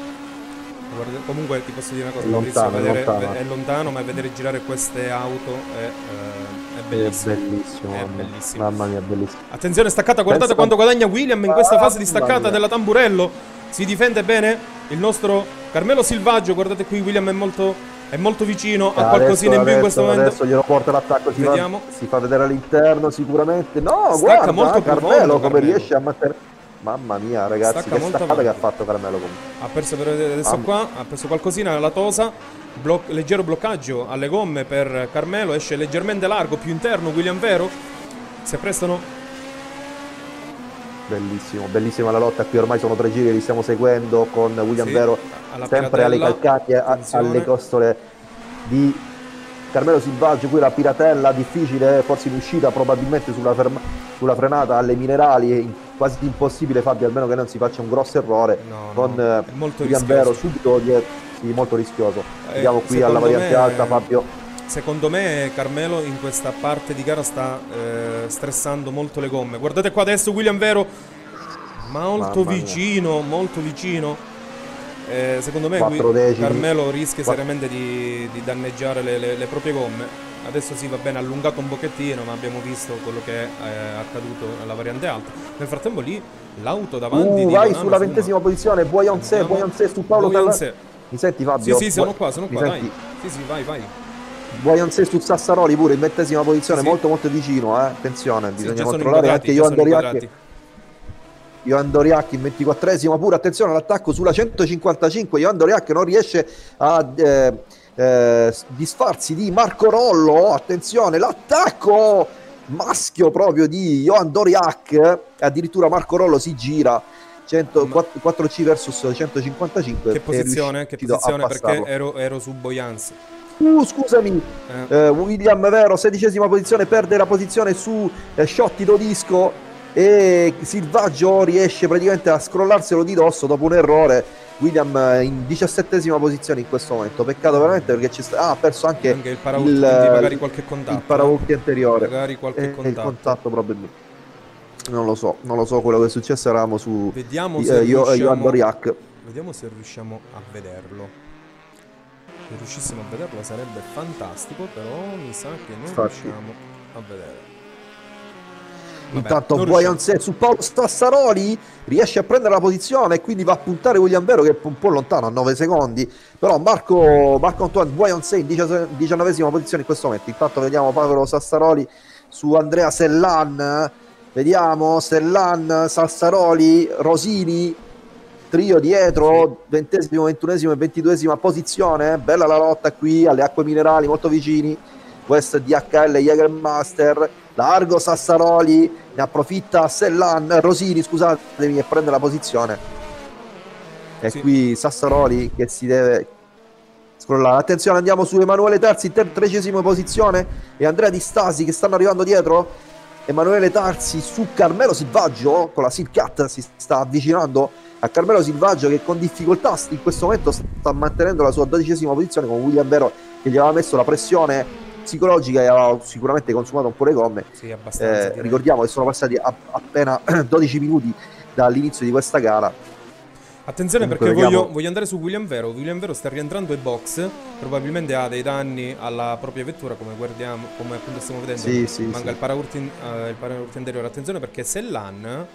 guarda, comunque ti posso dire una cosa, Lontano, Maurizio, vedere, lontano. è lontano, ma vedere girare queste auto è, eh, è È bellissimo. bellissimo, È mamma. bellissimo. Mamma mia, bellissimo. Attenzione, staccata, guardate Pensa- quanto guadagna William in questa fase di Mamma staccata mia. della Tamburello. Si difende bene il nostro Carmelo Silvaggio. Guardate qui, William è molto, è molto vicino a qualcosina in più in questo adesso, momento. adesso glielo porta l'attacco, si fa, Vediamo. si fa vedere all'interno sicuramente. No, Stacca guarda, molto Carmelo profondo, come Carmelo. riesce a mettere. Mamma mia, ragazzi, Stacca che molto staccata che ha avanti. fatto Carmelo comunque. Ha perso per adesso Mamma. qua, ha perso qualcosina alla Tosa. Bloc- leggero bloccaggio alle gomme per Carmelo. Esce leggermente largo, più interno William Vero. Si apprestano. Bellissimo, bellissima la lotta qui, ormai sono tre giri che li stiamo seguendo con William Sì, Vero alla sempre alle piratella. calcaglie, a- Attenzione. alle costole di Carmelo Silvaggio. Qui la piratella difficile, forse in uscita, probabilmente sulla, ferma- sulla frenata alle minerali, è in- quasi impossibile Fabio, almeno che non si faccia un grosso errore No, con no, eh, è molto William rischioso. Vero subito dietro, sì, molto rischioso. Eh, Vediamo qui alla secondo variante me- alta Fabio. Secondo me Carmelo in questa parte di gara sta eh, stressando molto le gomme. Guardate qua adesso William Vero, molto Mamma mia. vicino, molto vicino. Eh, secondo me Quattro qui decimi. Carmelo rischia Qua- seriamente di, di danneggiare le, le- le proprie gomme. Adesso sì, va bene, ha allungato un pochettino, ma abbiamo visto quello che è eh, accaduto nella variante alta. Nel frattempo lì l'auto davanti Uh, di vai Bonanno sulla fuma. ventesima posizione, Boyancé, Andiamo. Boyancé su Paolo Boyancé. Talla- Mi senti Sì, Fabio? sì, sono Vuoi- qua, sono mi qua, senti? dai. Sì, sì, vai, vai. Beyoncé su Sassaroli pure in ventesima posizione, Sì. molto molto vicino, eh. Attenzione, Sì, bisogna già sono controllare inquadrati, anche già Johan sono Doriac. inquadrati. Johan Doriac in ventiquattresima pure, attenzione all'attacco sulla centocinquantacinque, Johan Doriac non riesce a eh, eh, disfarsi di Marco Rollo, attenzione l'attacco maschio proprio di Johan Doriac, addirittura Marco Rollo si gira, cento, quattro C versus centocinquantacinque. Che posizione? Che posizione? Perché ero, ero su Boyance. Uh, scusami, Eh. eh, William Vero, sedicesima posizione, perde la posizione su eh, Sciotti Todisco e Silvaggio riesce praticamente a scrollarselo di dosso dopo un errore. William eh, in diciassettesima posizione in questo momento, peccato veramente perché c'è sta- ah, ha perso anche, anche il paraurti, il, magari qualche contatto, il paraurti eh? anteriore, magari qualche e contatto. il contatto probabilmente. Non lo so, non lo so quello che è successo, eravamo su Vediamo eh, se io, riusciamo, Doriac. vediamo se riusciamo a vederlo. Se riuscissimo a vederlo sarebbe fantastico, però mi sa che non Infatti. riusciamo a vedere. Vabbè, Intanto Beyoncé su Paolo Stassaroli riesce a prendere la posizione e quindi va a puntare William Vero che è un po' lontano a nove secondi, però Marco, Marco Antoine Beyoncé in diciannovesima posizione in questo momento. Intanto vediamo Paolo Stassaroli su Andrea Sellan, vediamo Sellan, Sassaroli, Rosini, trio dietro, sì. ventesimo, ventunesimo e ventiduesima posizione, bella la lotta qui alle acque minerali molto vicini, West D H L Jägermaster, largo Sassaroli, ne approfitta Sellan, Rosini scusatemi, e prende la posizione e sì. Qui Sassaroli che si deve scrollare. Attenzione, andiamo su Emanuele Tarsi in tredicesima posizione e Andrea Di Stasi che stanno arrivando dietro. Emanuele Tarsi su Carmelo Silvaggio con la Silcat si sta avvicinando a Carmelo Silvaggio che con difficoltà in questo momento sta mantenendo la sua dodicesima posizione con William Vero che gli aveva messo la pressione psicologica e aveva sicuramente consumato un po' le gomme. Sì, abbastanza, eh, ricordiamo che sono passati a, appena dodici minuti dall'inizio di questa gara. Attenzione Comunque perché voglio, voglio andare su William Vero. William Vero sta rientrando ai box, probabilmente ha dei danni alla propria vettura come guardiamo, come appunto stiamo vedendo. Sì, sì, manca sì. il paraurti, uh, il paraurti anteriore. Attenzione perché Sellan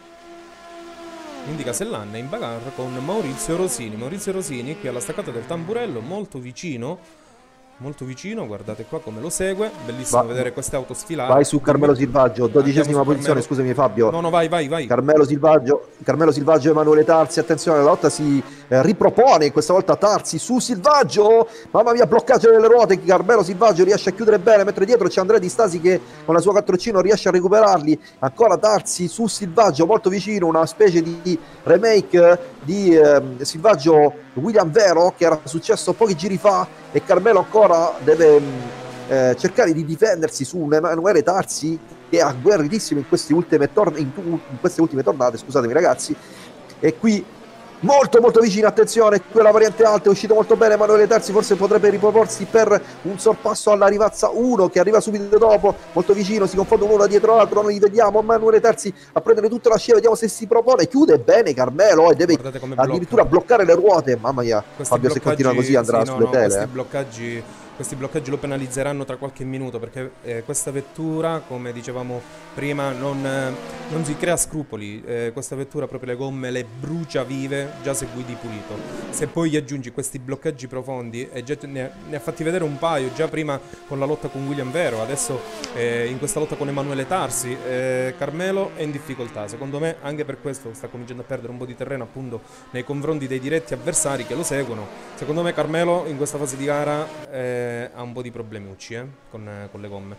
indica Sellan in bagarre con Maurizio Rosini. Maurizio Rosini qui alla staccata del tamburello, molto vicino. Molto vicino, guardate qua come lo segue. Bellissimo Va, vedere queste auto sfilate. Vai su Carmelo Silvaggio, dodicesima posizione, scusami Fabio. No, no, vai, vai, vai. Carmelo Silvaggio, Carmelo Silvaggio e Emanuele Tarsi, attenzione, la lotta si eh, ripropone, questa volta Tarsi su Silvaggio, mamma mia, bloccaggio delle ruote, Carmelo Silvaggio riesce a chiudere bene, mentre dietro c'è Andrea Di Stasi che con la sua quattro C non riesce a recuperarli, ancora Tarsi su Silvaggio, molto vicino, una specie di remake di eh, Silvaggio William Vero che era successo pochi giri fa e Carmelo ancora deve eh, cercare di difendersi su un Emanuele Tarsi che è agguerritissimo in queste ultime, tor- in, in queste ultime tornate, scusatemi ragazzi, e qui molto molto vicino, attenzione, quella variante alta è uscito molto bene Emanuele Tarsi, forse potrebbe riproporsi per un sorpasso alla Rivazza uno che arriva subito dopo, molto vicino, si confondono uno dietro l'altro, noi vediamo Emanuele Tarsi a prendere tutta la scia, vediamo se si propone, chiude bene Carmelo e deve addirittura bloccare le ruote, mamma mia, questi Fabio se continua così andrà sì, sulle no, tele. Questi eh. bloccaggi Questi bloccaggi lo penalizzeranno tra qualche minuto perché eh, questa vettura, come dicevamo prima, non, eh, non si crea scrupoli. Eh, questa vettura proprio le gomme le brucia vive già se guidi pulito. Se poi gli aggiungi questi bloccaggi profondi, e già ne, ne ha fatti vedere un paio, già prima con la lotta con William Vero, adesso eh, in questa lotta con Emanuele Tarsi, eh, Carmelo è in difficoltà. Secondo me anche per questo sta cominciando a perdere un po' di terreno appunto nei confronti dei diretti avversari che lo seguono. Secondo me Carmelo in questa fase di gara eh, ha un po' di problemiucci eh, con, eh, con le gomme.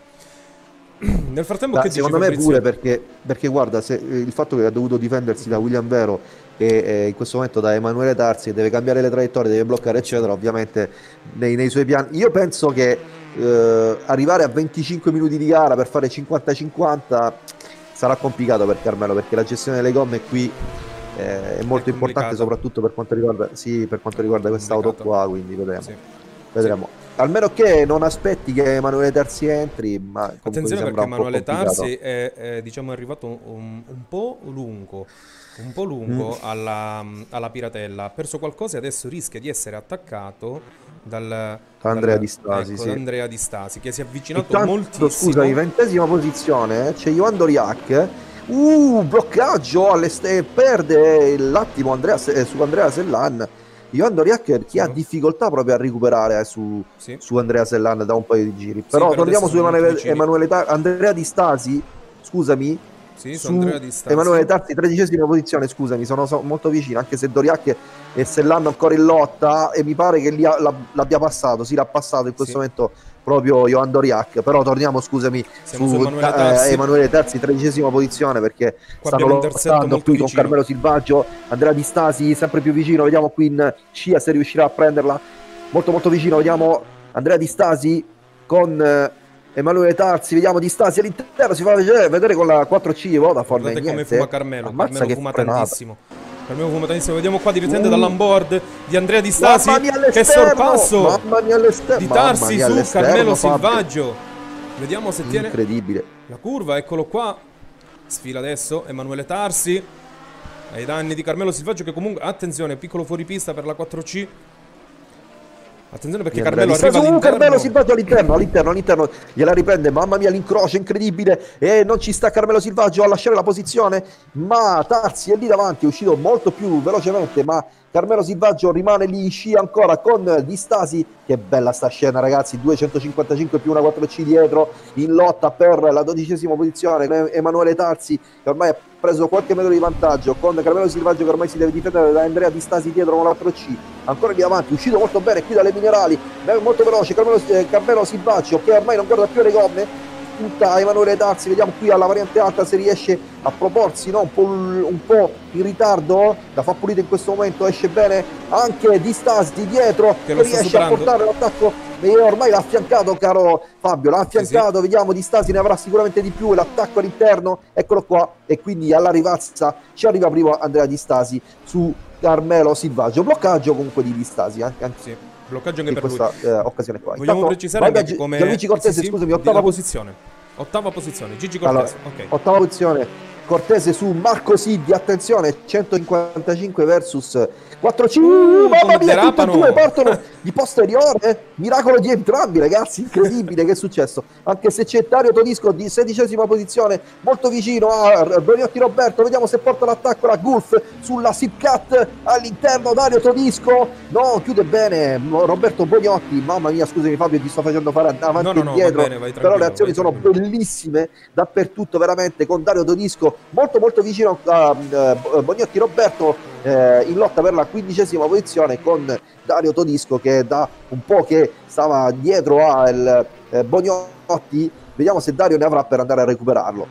Nel frattempo da, che secondo dici, me pure perché, perché guarda se, eh, il fatto che ha dovuto difendersi da William Vero e eh, in questo momento da Emanuele Tarsi deve cambiare le traiettorie, deve bloccare eccetera, ovviamente nei, nei suoi piani io penso che eh, arrivare a venticinque minuti di gara per fare cinquanta cinquanta sarà complicato per Carmelo perché la gestione delle gomme qui eh, è molto è importante soprattutto per quanto riguarda sì, per quanto riguarda questa auto qua, quindi vedremo sì. vedremo sì. Almeno che non aspetti che Emanuele Tarsi entri, ma attenzione perché Emanuele Tarsi è, è diciamo arrivato un, un po' lungo, un po' lungo mm. alla, alla Piratella, ha perso qualcosa e adesso rischia di essere attaccato dal Andrea dal, Di Stasi, ecco, sì. Andrea Di Stasi che si è avvicinato Intanto, moltissimo. Scusa, in ventesima posizione c'è Johan Doriac. Uh, bloccaggio all'esterno, perde l'attimo Andrea, eh, su Andrea Sellan. Johan Doriac chi sì, ha difficoltà proprio a recuperare su, sì. su Andrea Sellan da un paio di giri. Però sì, torniamo su Emanuele, Emanuele Tar- Andrea Di Stasi, scusami, sì, su, su Di Emanuele Tarsi, tredicesima posizione, scusami, sono, sono molto vicino, anche se Doriac e Sellan ancora in lotta, e mi pare che li ha, l'abbia passato, sì, l'ha passato in questo sì. momento proprio Johan Doriac. Però torniamo, scusami, Siamo su, su Emanuele Tarsi. Eh, Emanuele Tarsi, tredicesima posizione, perché qua stanno lottando qui vicino con Carmelo Silvaggio. Andrea Di Stasi sempre più vicino, vediamo qui in scia se riuscirà a prenderla, molto molto vicino, vediamo Andrea Di Stasi con eh, Emanuele Tarsi, vediamo Di Stasi all'interno, si fa vedere, vedere con la quattro C Vodafone. Guardate come fuma Carmelo, ammazza, Carmelo che fuma frenata. tantissimo. Carmelo fuma tantissimo, vediamo qua direttamente uh. dall'onboard di Andrea Di Stasi, mamma mia, che sorpasso mamma mia, di Tarsi su Carmelo Silvaggio. Vediamo se tiene incredibile la curva, eccolo qua, sfila adesso Emanuele Tarsi ai danni di Carmelo Silvaggio, che comunque, attenzione, piccolo fuoripista per la quattro C. Attenzione perché Carmelo arriva all'interno. Carmelo Silvaggio all'interno, all'interno, all'interno, gliela riprende, mamma mia l'incrocio incredibile, e non ci sta Carmelo Silvaggio a lasciare la posizione, ma Tarsi è lì davanti, è uscito molto più velocemente, ma Carmelo Silvaggio rimane lì in scia ancora con Di Stasi. Che bella sta scena, ragazzi, duecentocinquantacinque più una quattro C dietro, in lotta per la dodicesima posizione, Emanuele Tarsi che ormai ha preso qualche metro di vantaggio, con Carmelo Silvaggio che ormai si deve difendere da Andrea Di Stasi dietro con la quattro C, ancora lì avanti, uscito molto bene qui dalle Minerali, molto veloce Carmelo, eh, Carmelo Silvaggio, che ormai non guarda più le gomme, tutta Emanuele Tarsi, vediamo qui alla variante alta se riesce a proporsi, no? un, po', un po' in ritardo, la fa pulita in questo momento, esce bene anche Di Stasi dietro, che, che riesce a portare l'attacco, e ormai l'ha affiancato, caro Fabio, l'ha affiancato, sì, sì. Vediamo Di Stasi ne avrà sicuramente di più, l'attacco all'interno, eccolo qua, e quindi alla rivazza ci arriva prima Andrea Di Stasi su Carmelo Silvaggio, bloccaggio comunque di Di Stasi, anche, anche sì. bloccaggio anche in per questa lui. Eh, occasione qua. Vogliamo Intanto, precisare anche Gi- come Gianluigi Cortese, sì, sì, scusami, ottava posizione. Ottava posizione, Gigi Cortese. Allora, okay. Ottava posizione. Cortese su Marco Siddi, attenzione, centocinquantacinque versus quattro C. Uh, mamma mia, tutte e due partono di posteriore. Miracolo di entrambi, ragazzi, incredibile che è successo. Anche se c'è Dario Todisco di sedicesima posizione, molto vicino a Bognotti Roberto. Vediamo se porta l'attacco la Gulf sulla Sipcat all'interno. Dario Todisco, no, chiude bene Roberto Bognotti. Mamma mia, scusami Fabio, ti sto facendo fare avanti no, no, e indietro, no, bene, vai però le azioni sono bellissime dappertutto, veramente, con Dario Todisco molto molto vicino a uh, Bognotti Roberto, eh, in lotta per la quindicesima posizione, con Dario Todisco che da un po' che stava dietro al eh, Bognotti. Vediamo se Dario ne avrà per andare a recuperarlo.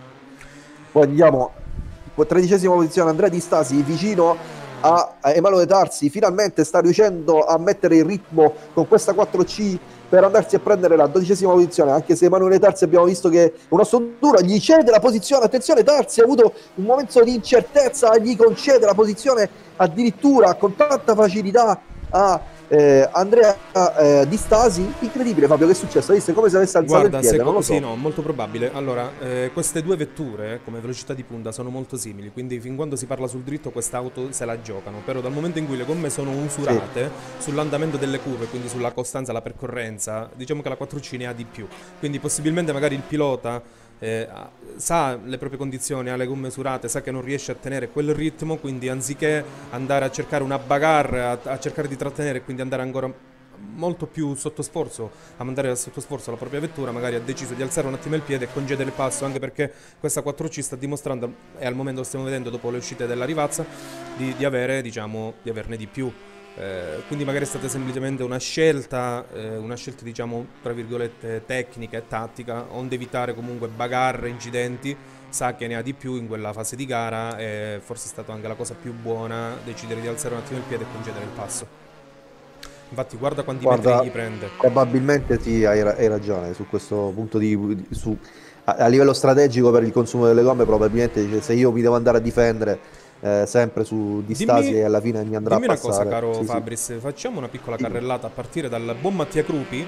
Poi andiamo con tredicesima posizione Andrea Di Stasi vicino a Emanuele Tarsi, finalmente sta riuscendo a mettere il ritmo con questa quattro C per andarsi a prendere la dodicesima posizione, anche se Emanuele Tarsi abbiamo visto che una struttura gli cede la posizione. Attenzione, Tarsi ha avuto un momento di incertezza, gli concede la posizione addirittura con tanta facilità a eh, Andrea eh, Di Stasi. Incredibile, Fabio, che è successo? Hai visto come se avesse alzato Guarda, il piede? se, Non lo so. Sì, no, molto probabile. Allora, eh, queste due vetture come velocità di punta sono molto simili, quindi fin quando si parla sul dritto quest'auto se la giocano, però dal momento in cui le gomme sono usurate, sì, sull'andamento delle curve, quindi sulla costanza, la percorrenza, diciamo che la quattro C ne ha di più, quindi possibilmente magari il pilota Eh, sa le proprie condizioni, ha le gomme usurate, sa che non riesce a tenere quel ritmo, quindi anziché andare a cercare una bagarre, a, a cercare di trattenere e quindi andare ancora molto più sotto sforzo, a mandare sotto sforzo la propria vettura, magari ha deciso di alzare un attimo il piede e concedere il passo, anche perché questa quattro C sta dimostrando, e al momento lo stiamo vedendo dopo le uscite della rivazza, di, di avere, diciamo, di averne di più. Eh, quindi magari è stata semplicemente una scelta, eh, una scelta diciamo tra virgolette tecnica e tattica, onde evitare comunque bagarre, incidenti. Sa che ne ha di più in quella fase di gara e forse è stata anche la cosa più buona decidere di alzare un attimo il piede e concedere il passo. Infatti guarda quanti guarda, metri gli prende. Probabilmente sì, hai, hai ragione su questo punto di... Su, a, a livello strategico per il consumo delle gomme, probabilmente se io mi devo andare a difendere Eh, sempre su Di Stasi, e alla fine mi andrà a passare. Dimmi una cosa, caro sì, Fabris, sì. Facciamo una piccola carrellata a partire dal buon Mattia Crupi,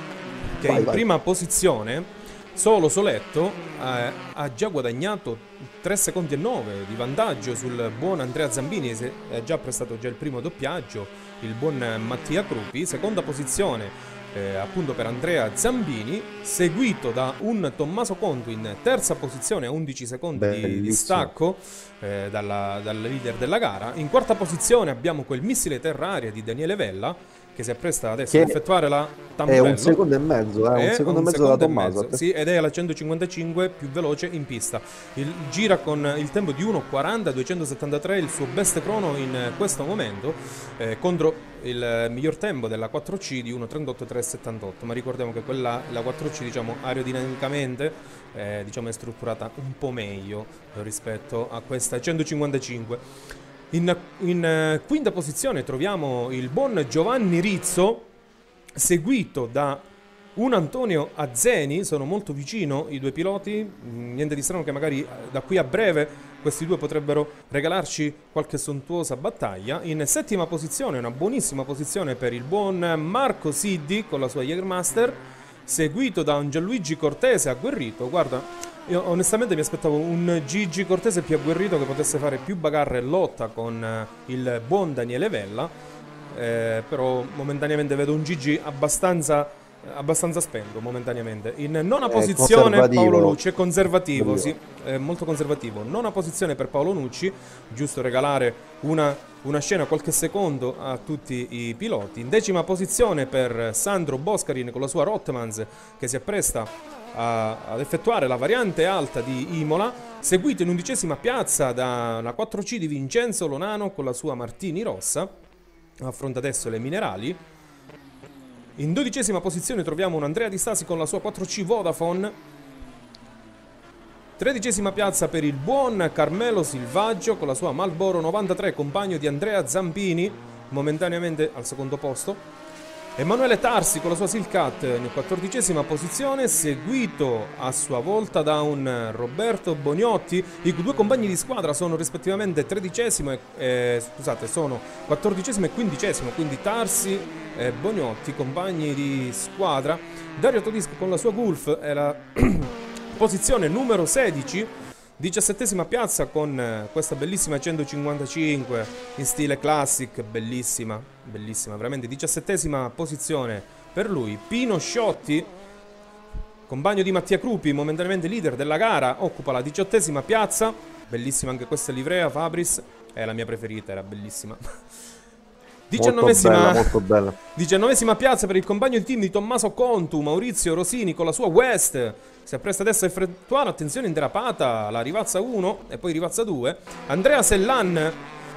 che vai, in vai. prima posizione, solo soletto, eh, ha già guadagnato tre secondi e nove di vantaggio sul buon Andrea Zambini, ha già prestato già il primo doppiaggio, il buon Mattia Crupi. Seconda posizione eh, appunto per Andrea Zambini, seguito da un Tommaso Contu in terza posizione a undici secondi di distacco eh, dalla, dal leader della gara. In quarta posizione abbiamo quel missile terra-aria di Daniele Vella, che si appresta adesso che ad effettuare la tamburello. È un secondo e mezzo, eh, un secondo un e mezzo da Tommaso. Mezzo, sì, ed è la centocinquantacinque più veloce in pista. Il, gira con il tempo di uno quaranta duecentosettantatré, il suo best crono in questo momento, eh, contro il miglior tempo della quattro C di uno trentotto trecentosettantotto. Ma ricordiamo che quella, la quattro C, diciamo, aerodinamicamente eh, diciamo, è strutturata un po' meglio rispetto a questa centocinquantacinque. In, in uh, quinta posizione troviamo il buon Giovanni Rizzo, seguito da un Antonio Azzeni. Sono molto vicino i due piloti, niente di strano che magari da qui a breve questi due potrebbero regalarci qualche sontuosa battaglia. In settima posizione, una buonissima posizione per il buon Marco Siddi con la sua Jägermaster, seguito da un Gianluigi Cortese agguerrito. Guarda, io onestamente mi aspettavo un Gigi Cortese più agguerrito, che potesse fare più bagarre e lotta con il buon Daniele Vella, eh, però momentaneamente vedo un Gigi abbastanza, abbastanza spento momentaneamente. In nona posizione Paolo Nucci, è conservativo, sì, è molto conservativo. Nona posizione per Paolo Nucci, giusto regalare una, una scena qualche secondo a tutti i piloti. In decima posizione per Sandro Boscarin con la sua Rottmans, che si appresta ad effettuare la variante alta di Imola, seguito in undicesima piazza da una quattro C di Vincenzo Lonano con la sua Martini Rossa, affronta adesso le Minerali. In dodicesima posizione troviamo un Andrea Di Stasi con la sua quattro C Vodafone. Tredicesima piazza per il buon Carmelo Silvaggio con la sua Marlboro novantatré, compagno di Andrea Zampini, momentaneamente al secondo posto. Emanuele Tarsi con la sua Silcat in quattordicesima posizione, seguito a sua volta da un Roberto Boniotti. I due compagni di squadra sono rispettivamente tredicesimo e eh, scusate, sono quattordicesimo e quindicesimo, quindi Tarsi e Boniotti, compagni di squadra. Dario Todisco con la sua Gulf è la posizione numero sedici. diciassettesima piazza con questa bellissima centocinquantacinque in stile classic, bellissima, bellissima, veramente. diciassettesima posizione per lui. Pino Sciotti, compagno di Mattia Crupi, momentaneamente leader della gara, occupa la diciottesima piazza. Bellissima anche questa livrea Fabris, è la mia preferita, era bellissima. diciannovesima, molto bella, molto bella. diciannovesima piazza per il compagno di team di Tommaso Contu, Maurizio Rosini con la sua West. Si appresta adesso a effettuare, attenzione, in derapata la Rivazza uno e poi Rivazza due. Andrea Sellan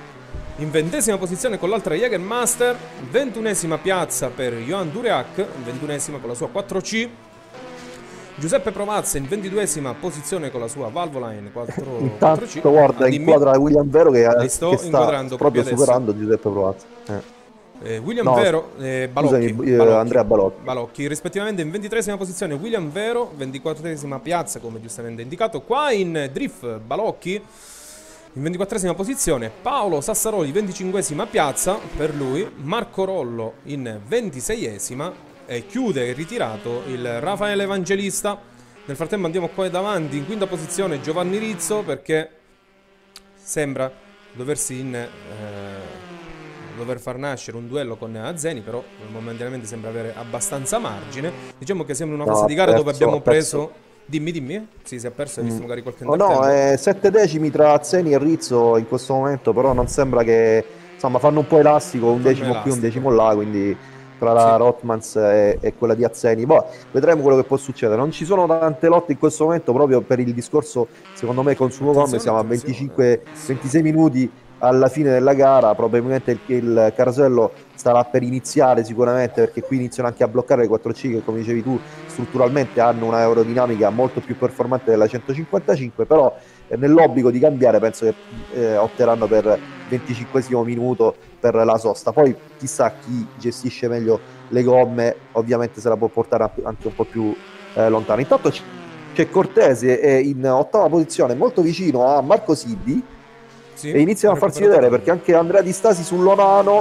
in ventesima posizione con l'altra Jägermaster. ventunesima piazza per Johan Duriac, ventunesima con la sua quattro C. Giuseppe Provazza in ventiduesima posizione con la sua Valvoline quattro, Intanto, quattro C. guarda, ah, inquadra William Vero che, Li sto che sta proprio superando Giuseppe Provazza. Eh. Eh, William no, Vero, eh, Balocchi, scusami, Balocchi, Andrea Balocchi. Balocchi, rispettivamente in ventitreesima posizione William Vero, ventiquattresima piazza come giustamente indicato. Qua in Drift Balocchi in ventiquattresima posizione, Paolo Sassaroli venticinquesima piazza per lui, Marco Rollo in ventiseiesima e chiude il ritirato il Raffaele Evangelista. Nel frattempo andiamo qua davanti in quinta posizione Giovanni Rizzo, perché sembra doversi in... Eh, dover far nascere un duello con Azzeni, però momentaneamente sembra avere abbastanza margine. Diciamo che sembra una fase no, di gara perso, dove abbiamo preso... Dimmi, dimmi. Sì, si è perso, hai visto mm. magari qualche oh, no, eh, sette decimi tra Azzeni e Rizzo in questo momento, però non sembra che... Insomma, fanno un po' elastico, un decimo elastico. qui, un decimo là, quindi tra la sì. Rothmans e, e quella di Azzeni. Poi vedremo quello che può succedere. Non ci sono tante lotte in questo momento, proprio per il discorso, secondo me, consumo gomme. Siamo a venticinque ventisei minuti alla fine della gara, probabilmente il, il carosello starà per iniziare sicuramente, perché qui iniziano anche a bloccare le quattro C che, come dicevi tu, strutturalmente hanno un'aerodinamica molto più performante della centocinquantacinque, però eh, nell'obbligo di cambiare penso che eh, opteranno per venticinquesimo minuto per la sosta. Poi chissà chi gestisce meglio le gomme, ovviamente se la può portare anche un po' più eh, lontano. Intanto c'è Cortese è in ottava posizione, molto vicino a Marco Siddi. Sì, e iniziano a farsi vedere, perché anche Andrea Di Stasi sul Lonano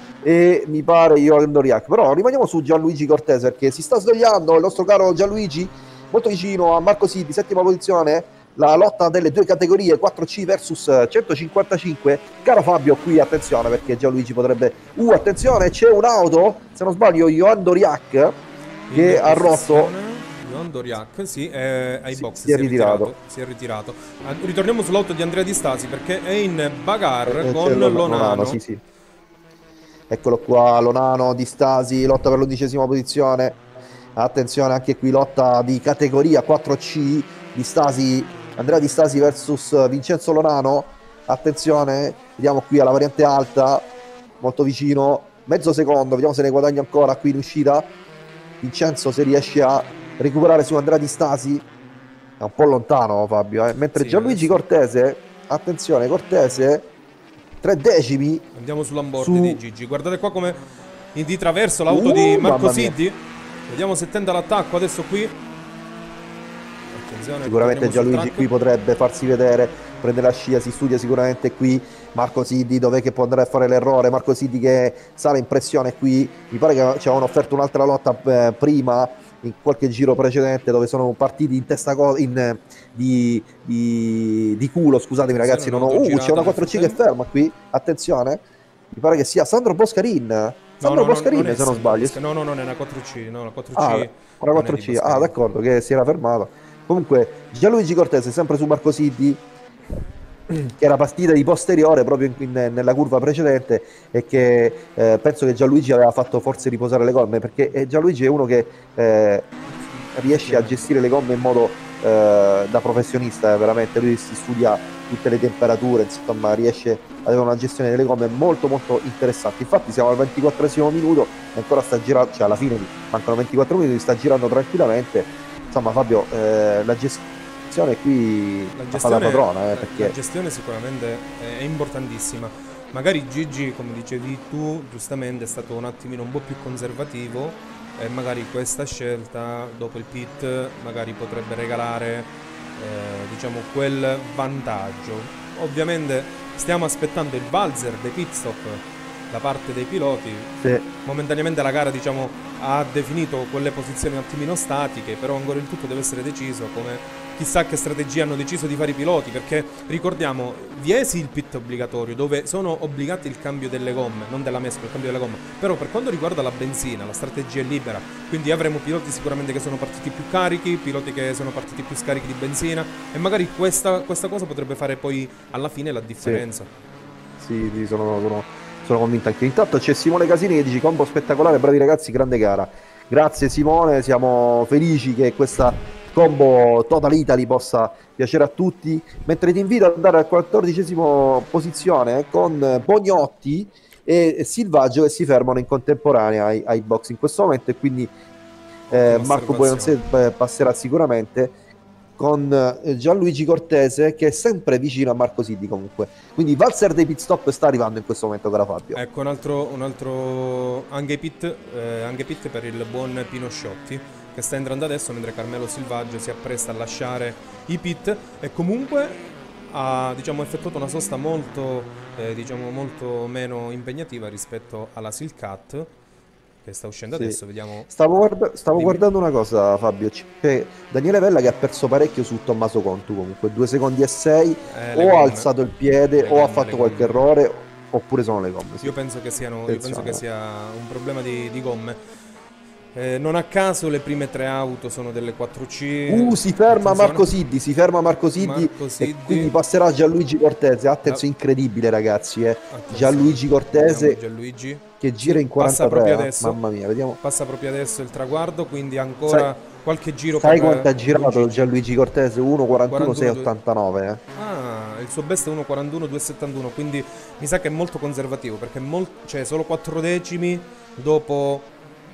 e mi pare Johan Doriac. Però rimaniamo su Gianluigi Cortese, perché si sta svegliando il nostro caro Gianluigi, molto vicino a Marco Siddi, settima posizione, la lotta delle due categorie quattro C versus centocinquantacinque. Caro Fabio, qui attenzione, perché Gianluigi potrebbe uh attenzione, c'è un'auto, se non sbaglio Johan Doriac che ha rotto. Johan Doriac, sì, è ai si, box, si, è, si è ritirato. ritirato. Si è ritirato. Ritorniamo sull'auto di Andrea Di Stasi perché è in bagarre eh, con Lonano. Lonano. Sì, sì. Eccolo qua, Lonano, Di Stasi, lotta per l'undicesima posizione. Attenzione, anche qui lotta di categoria quattro C. Di Stasi, Andrea Di Stasi versus Vincenzo Lonano. Attenzione, vediamo qui alla variante alta, molto vicino, mezzo secondo, vediamo se ne guadagna ancora qui in uscita. Vincenzo se riesce a recuperare su Andrea Di Stasi, è un po' lontano Fabio, eh? mentre sì, Gianluigi adesso... Cortese, attenzione, Cortese, tre decimi. Andiamo sull'onboard su... di Gigi, guardate qua come di traverso l'auto uh, di Marco Siddi, vediamo se tenta l'attacco adesso qui. Attenzione, sicuramente Gianluigi qui potrebbe farsi vedere, prende la scia, si studia sicuramente qui Marco Siddi, dov'è che può andare a fare l'errore. Marco Siddi che sale in pressione qui, mi pare che ci avevano offerto un'altra lotta eh, prima in qualche giro precedente dove sono partiti in testa in, di, di, di culo, scusatemi ragazzi, non ho... uh, c'è una quattro C che ferma qui, attenzione, mi pare che sia Sandro Boscarin, Sandro no, no, Boscarin non se non sbaglio. No, no, no, è una quattro C, no, la quattro C. Ah, una quattro C, ah d'accordo, che si era fermato. Comunque Gianluigi Cortese sempre su Marco Siddi, che era partita di posteriore proprio in, in, nella curva precedente, e che eh, penso che Gianluigi aveva fatto forse riposare le gomme, perché eh, Gianluigi è uno che eh, riesce a gestire le gomme in modo eh, da professionista, eh, veramente lui si studia tutte le temperature, insomma riesce ad avere una gestione delle gomme molto molto interessante. Infatti siamo al ventiquattresimo minuto e ancora sta girando, cioè alla fine mancano ventiquattro minuti, sta girando tranquillamente. Insomma Fabio, eh, la gestione qui la gestione, la padrona, eh, perché... la gestione sicuramente è importantissima. Magari Gigi, come dicevi tu giustamente, è stato un attimino un po' più conservativo e magari questa scelta dopo il pit magari potrebbe regalare eh, diciamo quel vantaggio. Ovviamente stiamo aspettando il valzer dei pit stop da parte dei piloti. Sì. Momentaneamente la gara diciamo ha definito quelle posizioni un attimino statiche, però ancora il tutto deve essere deciso, come chissà che strategie hanno deciso di fare i piloti, perché ricordiamo Viesi il pit obbligatorio dove sono obbligati il cambio delle gomme, non della mescola, il cambio delle gomme, però per quanto riguarda la benzina la strategia è libera, quindi avremo piloti sicuramente che sono partiti più carichi, piloti che sono partiti più scarichi di benzina, e magari questa, questa cosa potrebbe fare poi alla fine la differenza. Sì, sì, sì sono, sono, sono convinto anche. Intanto c'è Simone Casini che dice combo spettacolare, bravi ragazzi, grande gara. Grazie Simone, siamo felici che questa combo Total Italy possa piacere a tutti, mentre ti invito ad andare al quattordicesima posizione con Bognotti e Silvaggio che si fermano in contemporanea ai, ai box in questo momento, e quindi eh, Marco Boionse passerà sicuramente con Gianluigi Cortese che è sempre vicino a Marco Siddi comunque, quindi valzer dei pit stop sta arrivando in questo momento, cara Fabio. Ecco un altro, un altro anche pit, eh, anche pit per il buon Pino Sciotti che sta entrando adesso, mentre Carmelo Silvaggio si appresta a lasciare i pit e comunque ha diciamo, effettuato una sosta molto, eh, diciamo, molto meno impegnativa rispetto alla Silcat che sta uscendo sì. adesso, vediamo. Stavo, guarda stavo guardando una cosa Fabio, c'è Daniele Vella che ha perso parecchio su Tommaso Contu, comunque due secondi e sei, eh, o ha alzato il piede le o gomme, ha fatto qualche errore, oppure sono le gomme. Sì. Io penso che siano, io penso che sia un problema di, di gomme. Eh, non a caso le prime tre auto sono delle quattro C. Uh, si ferma Attenzione. Marco Siddi, si ferma Marco Siddi, Marco Siddi. E quindi passerà Gianluigi Cortese. Attenzione, incredibile ragazzi, eh. Gianluigi Cortese Gianluigi. che gira in quarantatré, passa proprio adesso. Mamma mia, vediamo. Passa proprio adesso il traguardo, quindi ancora sai, qualche giro. Sai per quanto ha girato Luigi. Gianluigi Cortese? uno quarantuno sei ottantanove, eh. Ah, il suo best è uno quarantuno due settantuno, quindi mi sa che è molto conservativo, perché mol cioè solo quattro decimi dopo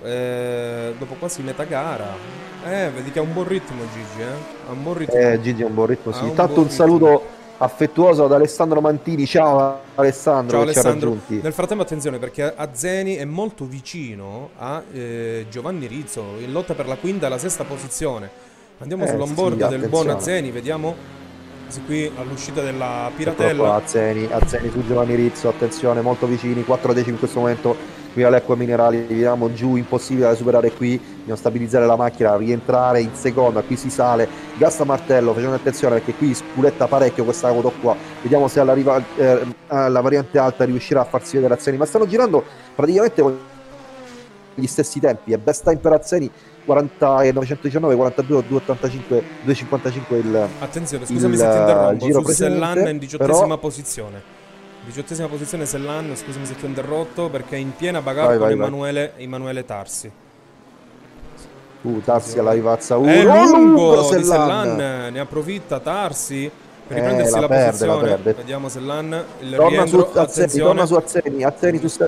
Eh, dopo quasi metà gara. Eh, vedi che ha un buon ritmo Gigi, eh? Ha un buon ritmo. Eh, Gigi ha un buon ritmo, sì. Intanto un, un saluto affettuoso ad Alessandro Mantini. Ciao Alessandro, Ciao Alessandro. Nel frattempo attenzione, perché Azzeni è molto vicino a eh, Giovanni Rizzo in lotta per la quinta e la sesta posizione. Andiamo eh, sull'onboard sì, del buon Azzeni, vediamo. Qui all'uscita della Piratella Azzeni, Azzeni su Giovanni Rizzo, attenzione, molto vicini, quattro decimi in questo momento qui all'Acqua Minerali, vediamo giù, impossibile da superare qui, dobbiamo stabilizzare la macchina, rientrare in seconda, qui si sale, Gassa Martello, facendo attenzione perché qui spuletta parecchio questa auto qua, vediamo se alla, riva, eh, alla variante alta riuscirà a farsi vedere Azzeni, ma stanno girando praticamente gli stessi tempi, è best time per Azzeni quaranta e novecentodiciannove, quarantadue, due ottantacinque, due cinquantacinque il attenzione, scusami se ti interrompo, giro su Sellan in diciottesima però... posizione. Diciottesima posizione Sellan, scusami se ti ho interrotto, perché è in piena bagarre vai, con vai, Emanuele, Emanuele Tarsi. Uh, Tarsi alla rivalsa uno. È lungo, lungo di Sellan. Sellan, ne approfitta Tarsi per eh, riprendersi la la, perde, posizione. la perde. Vediamo Sellan, il torna rientro, su Azzeni, attenzione. torna su Azzeni, Azzeni su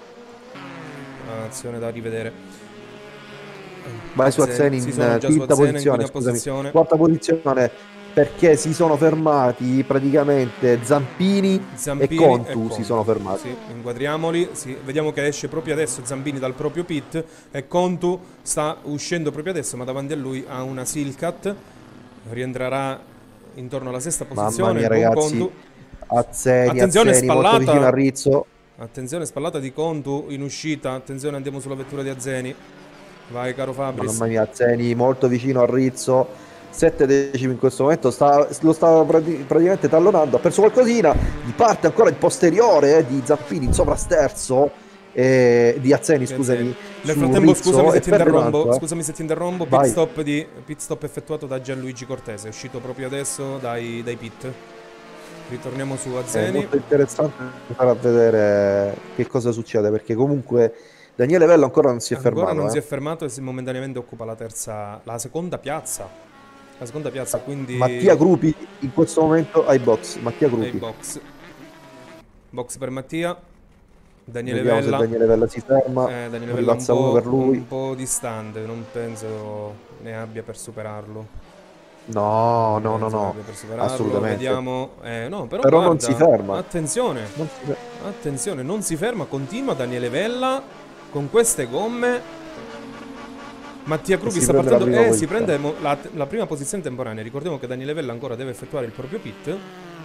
azione da rivedere. Vai su Azzeni in quinta posizione, posizione. quarta posizione, perché si sono fermati praticamente Zampini, Zampini e, Contu e Contu si sono fermati. Sì, inquadriamoli, sì, vediamo che esce proprio adesso Zampini dal proprio pit e Contu sta uscendo proprio adesso, ma davanti a lui ha una Silcat, rientrerà intorno alla sesta posizione. Mamma mia, ragazzi, Contu. Azzeni, attenzione, Azzeni spallata, molto vicino a Rizzo. Attenzione, spallata di Contu in uscita, attenzione, andiamo sulla vettura di Azzeni. Vai caro Fabris. Mamma mia, Azzeni molto vicino a Rizzo, sette decimi in questo momento, sta, lo sta praticamente tallonando, ha perso qualcosina, gli parte ancora il posteriore eh, di Zampini in sovrasterzo, eh, di Azzeni, scusami. Nel frattempo Rizzo, scusami se ti interrompo, tanto, eh. scusami se ti interrompo, pit stop, di, pit stop effettuato da Gianluigi Cortese, è uscito proprio adesso dai, dai pit. Ritorniamo su Azzeni. È molto interessante fare a vedere che cosa succede, perché comunque Daniele Vella ancora non si è ancora fermato. non eh. si è fermato e si momentaneamente occupa la terza, la seconda piazza. La seconda piazza, quindi... Mattia Gruppi in questo momento ai box. Mattia Gruppi. Ai box. Box per Mattia. Daniele Vediamo Vella. se Daniele Vella si ferma. Eh, Daniele Vella un po', per lui. un po' distante, non penso ne abbia per superarlo. No, no, no, no, assolutamente. Vediamo, eh, no, però, però guarda, non si ferma. Attenzione, non si ferma. attenzione, non si ferma, continua Daniele Vella con queste gomme. Mattia Gruppi sta partendo e eh, si prende la, la prima posizione temporanea. Ricordiamo che Daniele Vella ancora deve effettuare il proprio pit.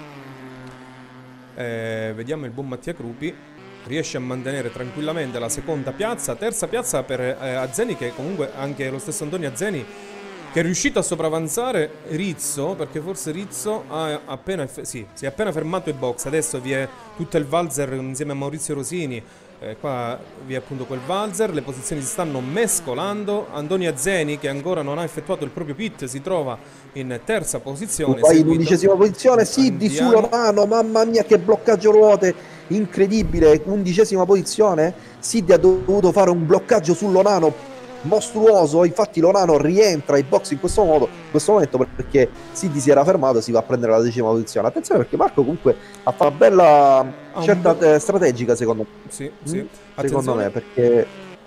Eh, vediamo il buon Mattia Gruppi. Riesce a mantenere tranquillamente la seconda piazza. Terza piazza per eh, Azzeni, che comunque anche lo stesso Antonio Azzeni, che è riuscito a sopravanzare Rizzo, perché forse Rizzo ha appena, sì, si è appena fermato ai box. Adesso vi è tutto il valzer insieme a Maurizio Rosini. Eh, qua vi è appunto quel valzer, le posizioni si stanno mescolando. Antonio Azzeni, che ancora non ha effettuato il proprio pit, si trova in terza posizione. Vai in undicesima posizione, Siddi su Lorano, mamma mia che bloccaggio ruote, incredibile, undicesima posizione. Siddi ha dovuto fare un bloccaggio su Lorano mostruoso, infatti Lorano rientra ai box in questo modo, in questo momento, perché Siddi si era fermato e si va a prendere la decima posizione. Attenzione, perché Marco comunque ha fatto una bella ah, scelta un strategica, secondo me. Sì, sì. Mm? Secondo me, perché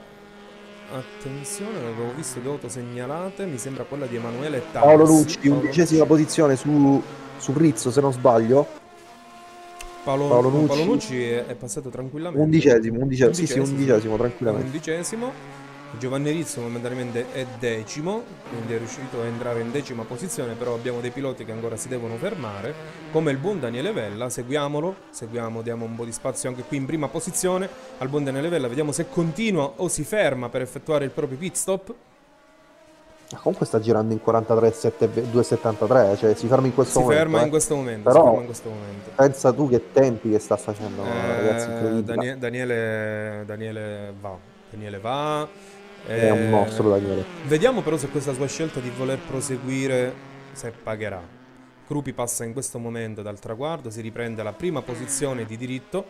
attenzione, avevo visto due auto segnalate, mi sembra quella di Emanuele Tarsi. Paolo Lucci, undicesima Lucci. posizione su, su Rizzo, se non sbaglio. Paolo, Paolo Nucci, Paolo Nucci è, è passato tranquillamente. Undicesimo, undicesimo, undicesimo, sì, sì, undicesimo, tranquillamente. Undicesimo. Giovanni Rizzo momentaneamente è decimo, quindi è riuscito a entrare in decima posizione, però abbiamo dei piloti che ancora si devono fermare, come il buon Daniele Vella. Seguiamolo, seguiamo, diamo un po' di spazio anche qui in prima posizione al buon Daniele Vella, vediamo se continua o si ferma per effettuare il proprio pit stop. Comunque sta girando in quarantatré due settantatré, cioè si ferma in questo si momento. Ferma eh. in questo momento Però si ferma in questo momento. Pensa tu che tempi che sta facendo, eh, ragazzi. Daniele, Daniele, Daniele va, Daniele va. È un mostro Daniele. Vediamo però se questa sua scelta di voler proseguire, se pagherà. Gruppi passa in questo momento dal traguardo, si riprende la prima posizione di diritto.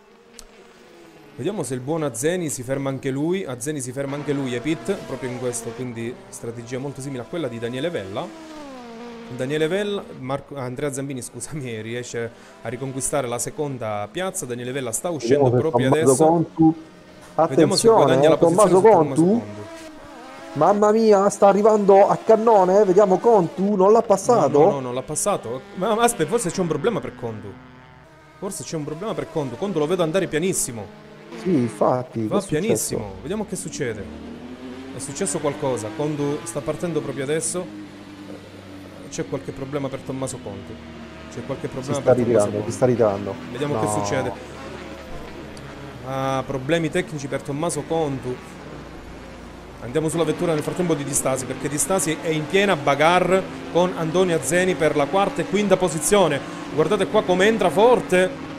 Vediamo se il buon Azzeni si ferma anche lui. Azzeni si ferma anche lui ai pit, proprio in questo, quindi strategia molto simile a quella di Daniele Vella. Daniele Vella, Marco, Andrea Zambini, scusami, riesce a riconquistare la seconda piazza. Daniele Vella sta uscendo proprio adesso. Contu. Attenzione, eh, Tommaso Contu. Mamma mia, sta arrivando a cannone. Vediamo Contu, non l'ha passato? No, no, no, non l'ha passato. Ma, ma aspetta, forse c'è un problema per Contu. Forse c'è un problema per Contu. Contu lo vedo andare pianissimo. Sì, infatti. Va pianissimo. Vediamo che succede. È successo qualcosa. Contu sta partendo proprio adesso. C'è qualche problema per Tommaso Contu. C'è qualche problema si sta per ritirando, Tommaso Contu. Si sta ritirando. Vediamo no. che succede. Ah, problemi tecnici per Tommaso Contu. Andiamo sulla vettura nel frattempo di Di Stasi, perché Di Stasi è in piena bagarre con Antonio Azzeni per la quarta e quinta posizione. Guardate qua come entra forte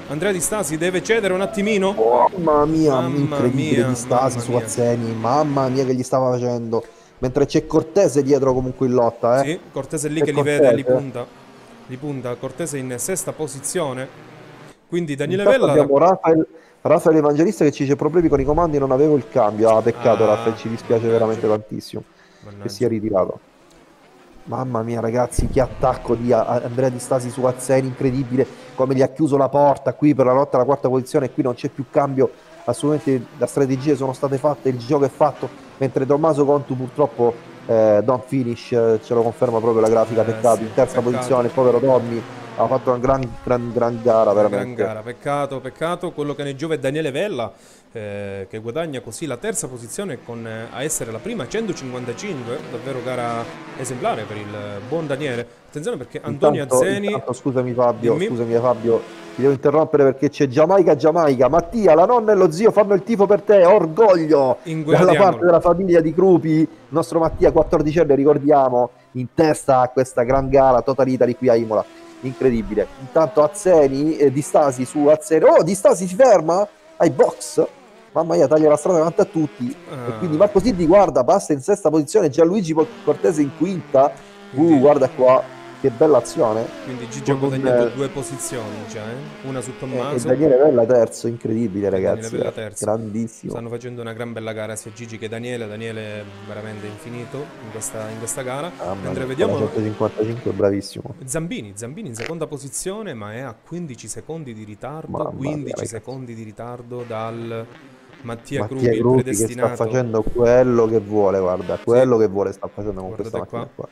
Andrea Di Stasi deve cedere un attimino. Oh, mamma mia, Mamma incredibile mia, Di Stasi mamma su mia. Azzeni, mamma mia che gli stava facendo. Mentre c'è Cortese dietro comunque in lotta, eh. Sì, Cortese è lì C'è che li vede, li Cortese. punta. Li punta. Cortese in sesta posizione. Quindi Daniele Intanto Vella. abbiamo Rafael, Rafael Evangelista che ci dice problemi con i comandi, non avevo il cambio. Ah, peccato Rafael, Ah, ci dispiace mannaggia. veramente tantissimo che sia Mannaggia. ritirato. Mamma mia ragazzi, che attacco di A- Andrea Di Stasi su Azzeni, incredibile come gli ha chiuso la porta qui per la lotta alla quarta posizione, qui non c'è più cambio, assolutamente le strategie sono state fatte, il gioco è fatto, mentre Tommaso Contu purtroppo eh, don't finish, eh, ce lo conferma proprio la grafica, Eh peccato, sì, in terza peccato. posizione, il povero Tommy, ha fatto una gran, gran, gran gara Una gran veramente. gara, peccato, peccato. Quello che ne giova è Daniele Vella, eh, che guadagna così la terza posizione con, eh, a essere la prima centocinquantacinque. Davvero gara esemplare per il buon Daniele. Attenzione perché Antonio Intanto, Azzeni. intanto scusami Fabio, Dimmi. scusami Fabio, ti devo interrompere perché c'è Giamaica Giamaica. Mattia, la nonna e lo zio fanno il tifo per te, orgoglio dalla parte Inguadiamolo. della famiglia di Crupi. Il nostro Mattia quattordicenne, ricordiamo, in testa a questa gran gara Total Italy qui a Imola. Incredibile. Intanto Azzeni, eh, Di Stasi su Azzeni. Oh, Di Stasi si ferma ai box. Mamma mia, taglia la strada davanti a tutti. E quindi Ah, Marco Siddi, guarda, passa in sesta posizione. Gianluigi Cortese in quinta. Uh, quindi, guarda qua, che bella azione. quindi Gigi ha Con un, guadagnato eh, due posizioni già, eh? Una su e, e Tommaso Daniele Vella terzo, incredibile e Daniele ragazzi, Vella eh. terzo. Grandissimo. Stanno facendo una gran bella gara sia Gigi che Daniele. Daniele è veramente infinito in questa, in questa gara. Mamma Mentre mia, con la vediamo centocinquantacinque bravissimo. Zambini, Zambini in seconda posizione, ma è a quindici secondi di ritardo, Mamma mia quindici ragazzi. secondi di ritardo dal Mattia Mattia Crupi, il Gruppi che sta predestinato. facendo quello che vuole, guarda, Sì, quello che vuole sta facendo con questa guardate qua. macchina qua.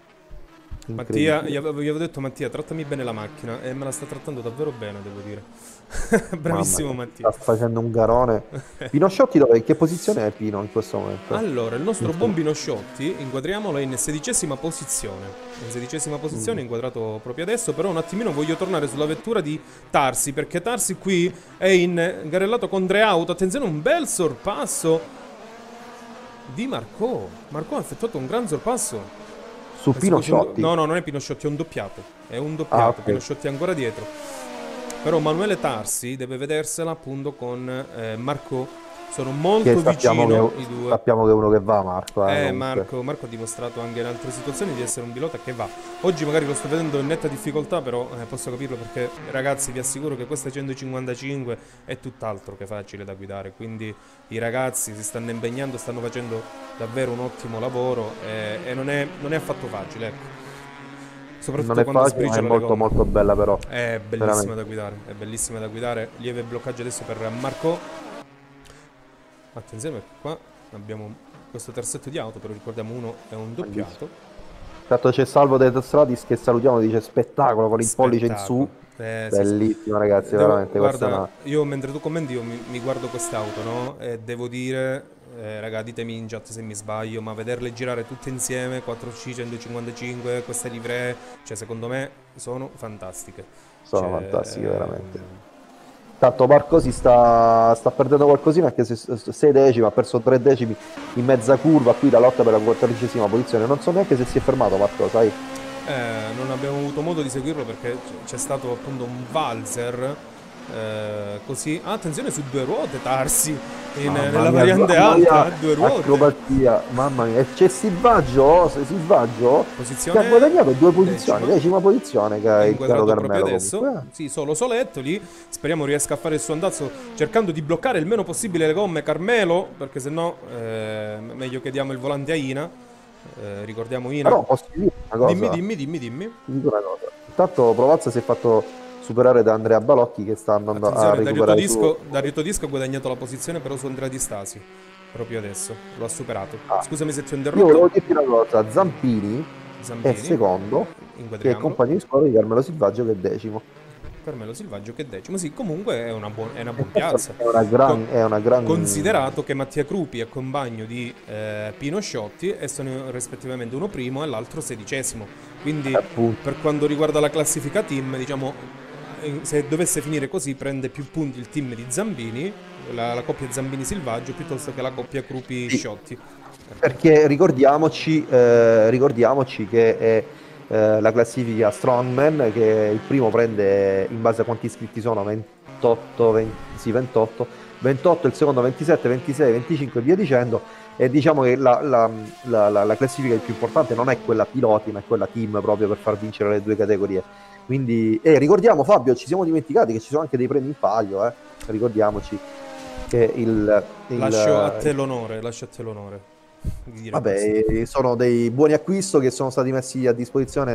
Mattia, gli Incredibile. avevo, gli avevo detto Mattia, trattami bene la macchina e me la sta trattando davvero bene, devo dire. Mamma Bravissimo mia, Mattia. sta facendo un garone. Pino Sciotti dove? In che posizione è Pino in questo momento? Allora, il nostro In buon che- Binosciotti, inquadriamolo, è in sedicesima posizione. In sedicesima Mm. posizione, inquadrato proprio adesso, però un attimino voglio tornare sulla vettura di Tarsi, perché Tarsi qui è in garellato con tre auto. Attenzione, un bel sorpasso di Marco. Marco ha effettuato un gran sorpasso. Su Penso Pino fosse un do- Sciotti? No, no, non è Pinosciotti, è un doppiato. È un Ah, doppiato, ok. Pinosciotti è ancora dietro. Però Manuele Tarsi deve vedersela appunto con eh, Marco. Sono Che molto sappiamo vicino che, i due. sappiamo che è uno che va, Marco, eh, Eh, comunque. Marco, Marco ha dimostrato anche in altre situazioni di essere un pilota che va. Oggi magari lo sto vedendo in netta difficoltà, però eh, posso capirlo perché ragazzi vi assicuro che questa centocinquantacinque è tutt'altro che facile da guidare. Quindi i ragazzi si stanno impegnando, stanno facendo davvero un ottimo lavoro e, e non, è, non è affatto facile, ecco. Non Soprattutto è quando facile, ma è sbriciolano le molto gomme. molto bella però. È bellissima Veramente. da guidare, è bellissima da guidare. Lieve bloccaggio adesso per Marco. Attenzione perché qua abbiamo questo terzetto di auto, però ricordiamo uno è un Bellissimo. doppiato. Intanto c'è Salvo De Stratis che salutiamo, dice spettacolo con il pollice in su. Spettacolo. Eh, sì, sì. Bellissimo ragazzi, Devo- veramente. Questa è guarda, una... io mentre tu commenti io mi, mi guardo quest'auto, no? E devo dire, eh, raga, ditemi in chat se mi sbaglio, ma vederle girare tutte insieme, quattro C centocinquantacinque, queste livree, cioè secondo me sono fantastiche. Sono Cioè, fantastiche, veramente. ehm, Tanto Marco si sta, sta perdendo qualcosina anche se sei decimi, ha perso tre decimi in mezza curva, qui la lotta per la quattordicesima posizione. Non so neanche se si è fermato Marco, sai? Eh, non abbiamo avuto modo di seguirlo perché c- c'è stato appunto un valzer. Eh, così, ah, attenzione su due ruote, Tarsi in- Mamma nella mia, variante mamma alta, mia, a due ruote. acrobatia, mamma mia. E c'è Silvaggio, se Silvaggio che ha Posizione guadagnato due posizioni, decima, decima posizione che è il caro inquadrato proprio Carmelo adesso. comunque. Sì, solo Soletto lì. Speriamo riesca a fare il suo andazzo cercando di bloccare il meno possibile le gomme Carmelo, perché sennò eh, meglio che diamo il volante a Ina. Eh, ricordiamo Ina. Però posso dire una Dimmi, cosa, dimmi, dimmi, dimmi. ti dico una cosa. Intanto Provazza si è fatto superare da Andrea Balocchi che sta andando a Attenzione, Dario recuperare il suo... Todisco, Dario Todisco ha guadagnato la posizione però su Andrea Di Stasi. Proprio adesso, lo ha superato. Ah, Scusami se ti ho io volevo interrotto. dirti una cosa, Zampini è Zampini, secondo, che è inquadriamolo. compagno di squadra di Carmelo Silvaggio che è decimo. Carmelo Silvaggio che è decimo. Sì, comunque è una, buon- è una E buona questa piazza. è una Co- gran... È una gran... considerato che Mattia Crupi è compagno di eh, Pino Sciotti e sono rispettivamente uno primo e l'altro sedicesimo. Quindi appunto. per quanto riguarda la classifica team, diciamo, eh, se dovesse finire così prende più punti il team di Zambini, la, la coppia Zambini-Silvaggio, piuttosto che la coppia Sì, Crupi-Sciotti. Ecco. perché ricordiamoci, eh, ricordiamoci che è eh, la classifica Strongman, che il primo prende in base a quanti iscritti sono, ventotto, venti, sì, ventotto, ventotto, il secondo ventisette, ventisei, venticinque e via dicendo. E diciamo che la, la, la, la, la classifica più importante non è quella piloti, ma è quella team, proprio per far vincere le due categorie. Quindi, e ricordiamo, Fabio, ci siamo dimenticati che ci sono anche dei premi in palio, eh? Ricordiamoci che il, il Lascio a te l'onore, lascio a te l'onore di dire vabbè, questo. sono dei buoni acquisto che sono stati messi a disposizione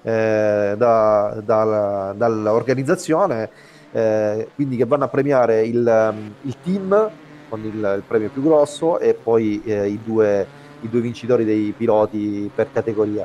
eh, da, da, dall'organizzazione, eh, quindi che vanno a premiare il, il team con il, il premio più grosso e poi eh, i, due, i due vincitori dei piloti per categoria.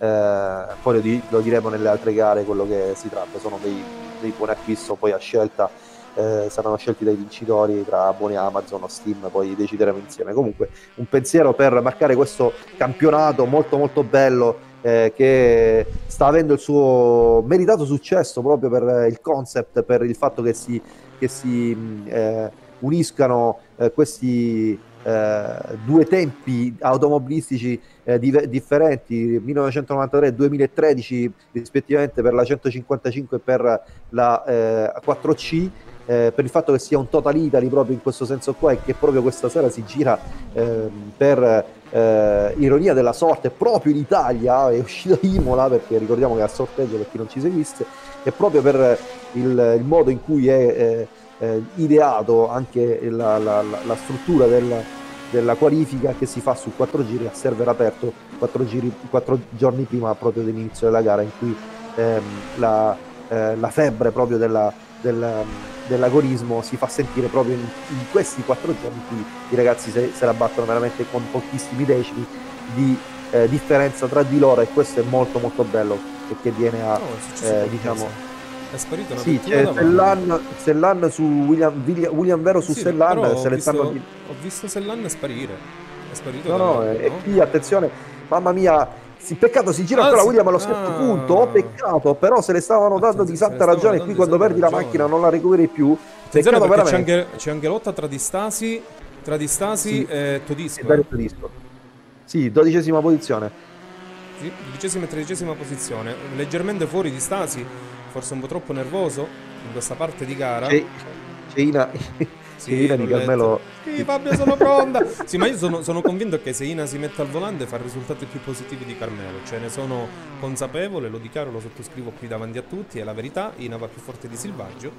Eh, poi lo, di, lo diremo nelle altre gare quello che si tratta, sono dei, dei buoni acquisto poi a scelta. Eh, saranno scelti dai vincitori tra buoni Amazon o Steam, poi decideremo insieme. Comunque un pensiero per marcare questo campionato molto molto bello, eh, che sta avendo il suo meritato successo proprio per il concept, per il fatto che si, che si eh, uniscano eh, questi eh, due tempi automobilistici eh, di, differenti, millenovecentonovantatré e duemilatredici rispettivamente per la centocinquantacinque e per la eh, quattro C. Eh, per il fatto che sia un Total Italy proprio in questo senso qua e che proprio questa sera si gira eh, per eh, ironia della sorte proprio in Italia, è uscito Imola, perché ricordiamo che è a sorteggio per chi non ci seguisse, e proprio per il, il modo in cui è eh, eh, ideato anche la, la, la, la struttura del, della qualifica, che si fa su quattro giri a server aperto, quattro, giri, quattro giorni prima proprio dell'inizio della gara, in cui ehm, la, eh, la febbre proprio della, del, dell'agonismo si fa sentire proprio in, in questi quattro giorni in cui i ragazzi se, se la battono veramente con pochissimi decimi di eh, differenza tra di loro, e questo è molto molto bello, perché viene a No, eh, diciamo è sparita una sì, vettura c'è davanti. Sellan, Sellan su William, William Vero su Sì, Sellan, però se ho le stanno visto, di... ho visto Sellan sparire. È sparito No, dal... no, e no? qui attenzione, mamma mia, sì, peccato, si gira Ah, ancora sì. William allo stesso punto, oh, Ah. peccato, però se le stavano dando di Attenzione, se ne santa stavano ragione, dando qui di quando santa perdi la ragione. macchina non la recuperi più, Attenzione peccato perché c'è veramente. anche, c'è anche lotta tra Di Stasi, tra Di Stasi Sì, e e Todisco, eh. Dario Tedesco. Sì, dodicesima posizione. Sì, dodicesima e tredicesima posizione. Leggermente fuori Di Stasi, forse un po' troppo nervoso in questa parte di gara. C'è Ceina, Sì, Ceina l'ho di letto. Carmelo. Sì, Fabio, sono pronta. Sì, ma io sono, sono convinto che se Ina si mette al volante fa risultati più positivi di Carmelo. Cioè, ne sono consapevole, lo dichiaro, lo sottoscrivo qui davanti a tutti. È la verità. Ina va più forte di Silvaggio.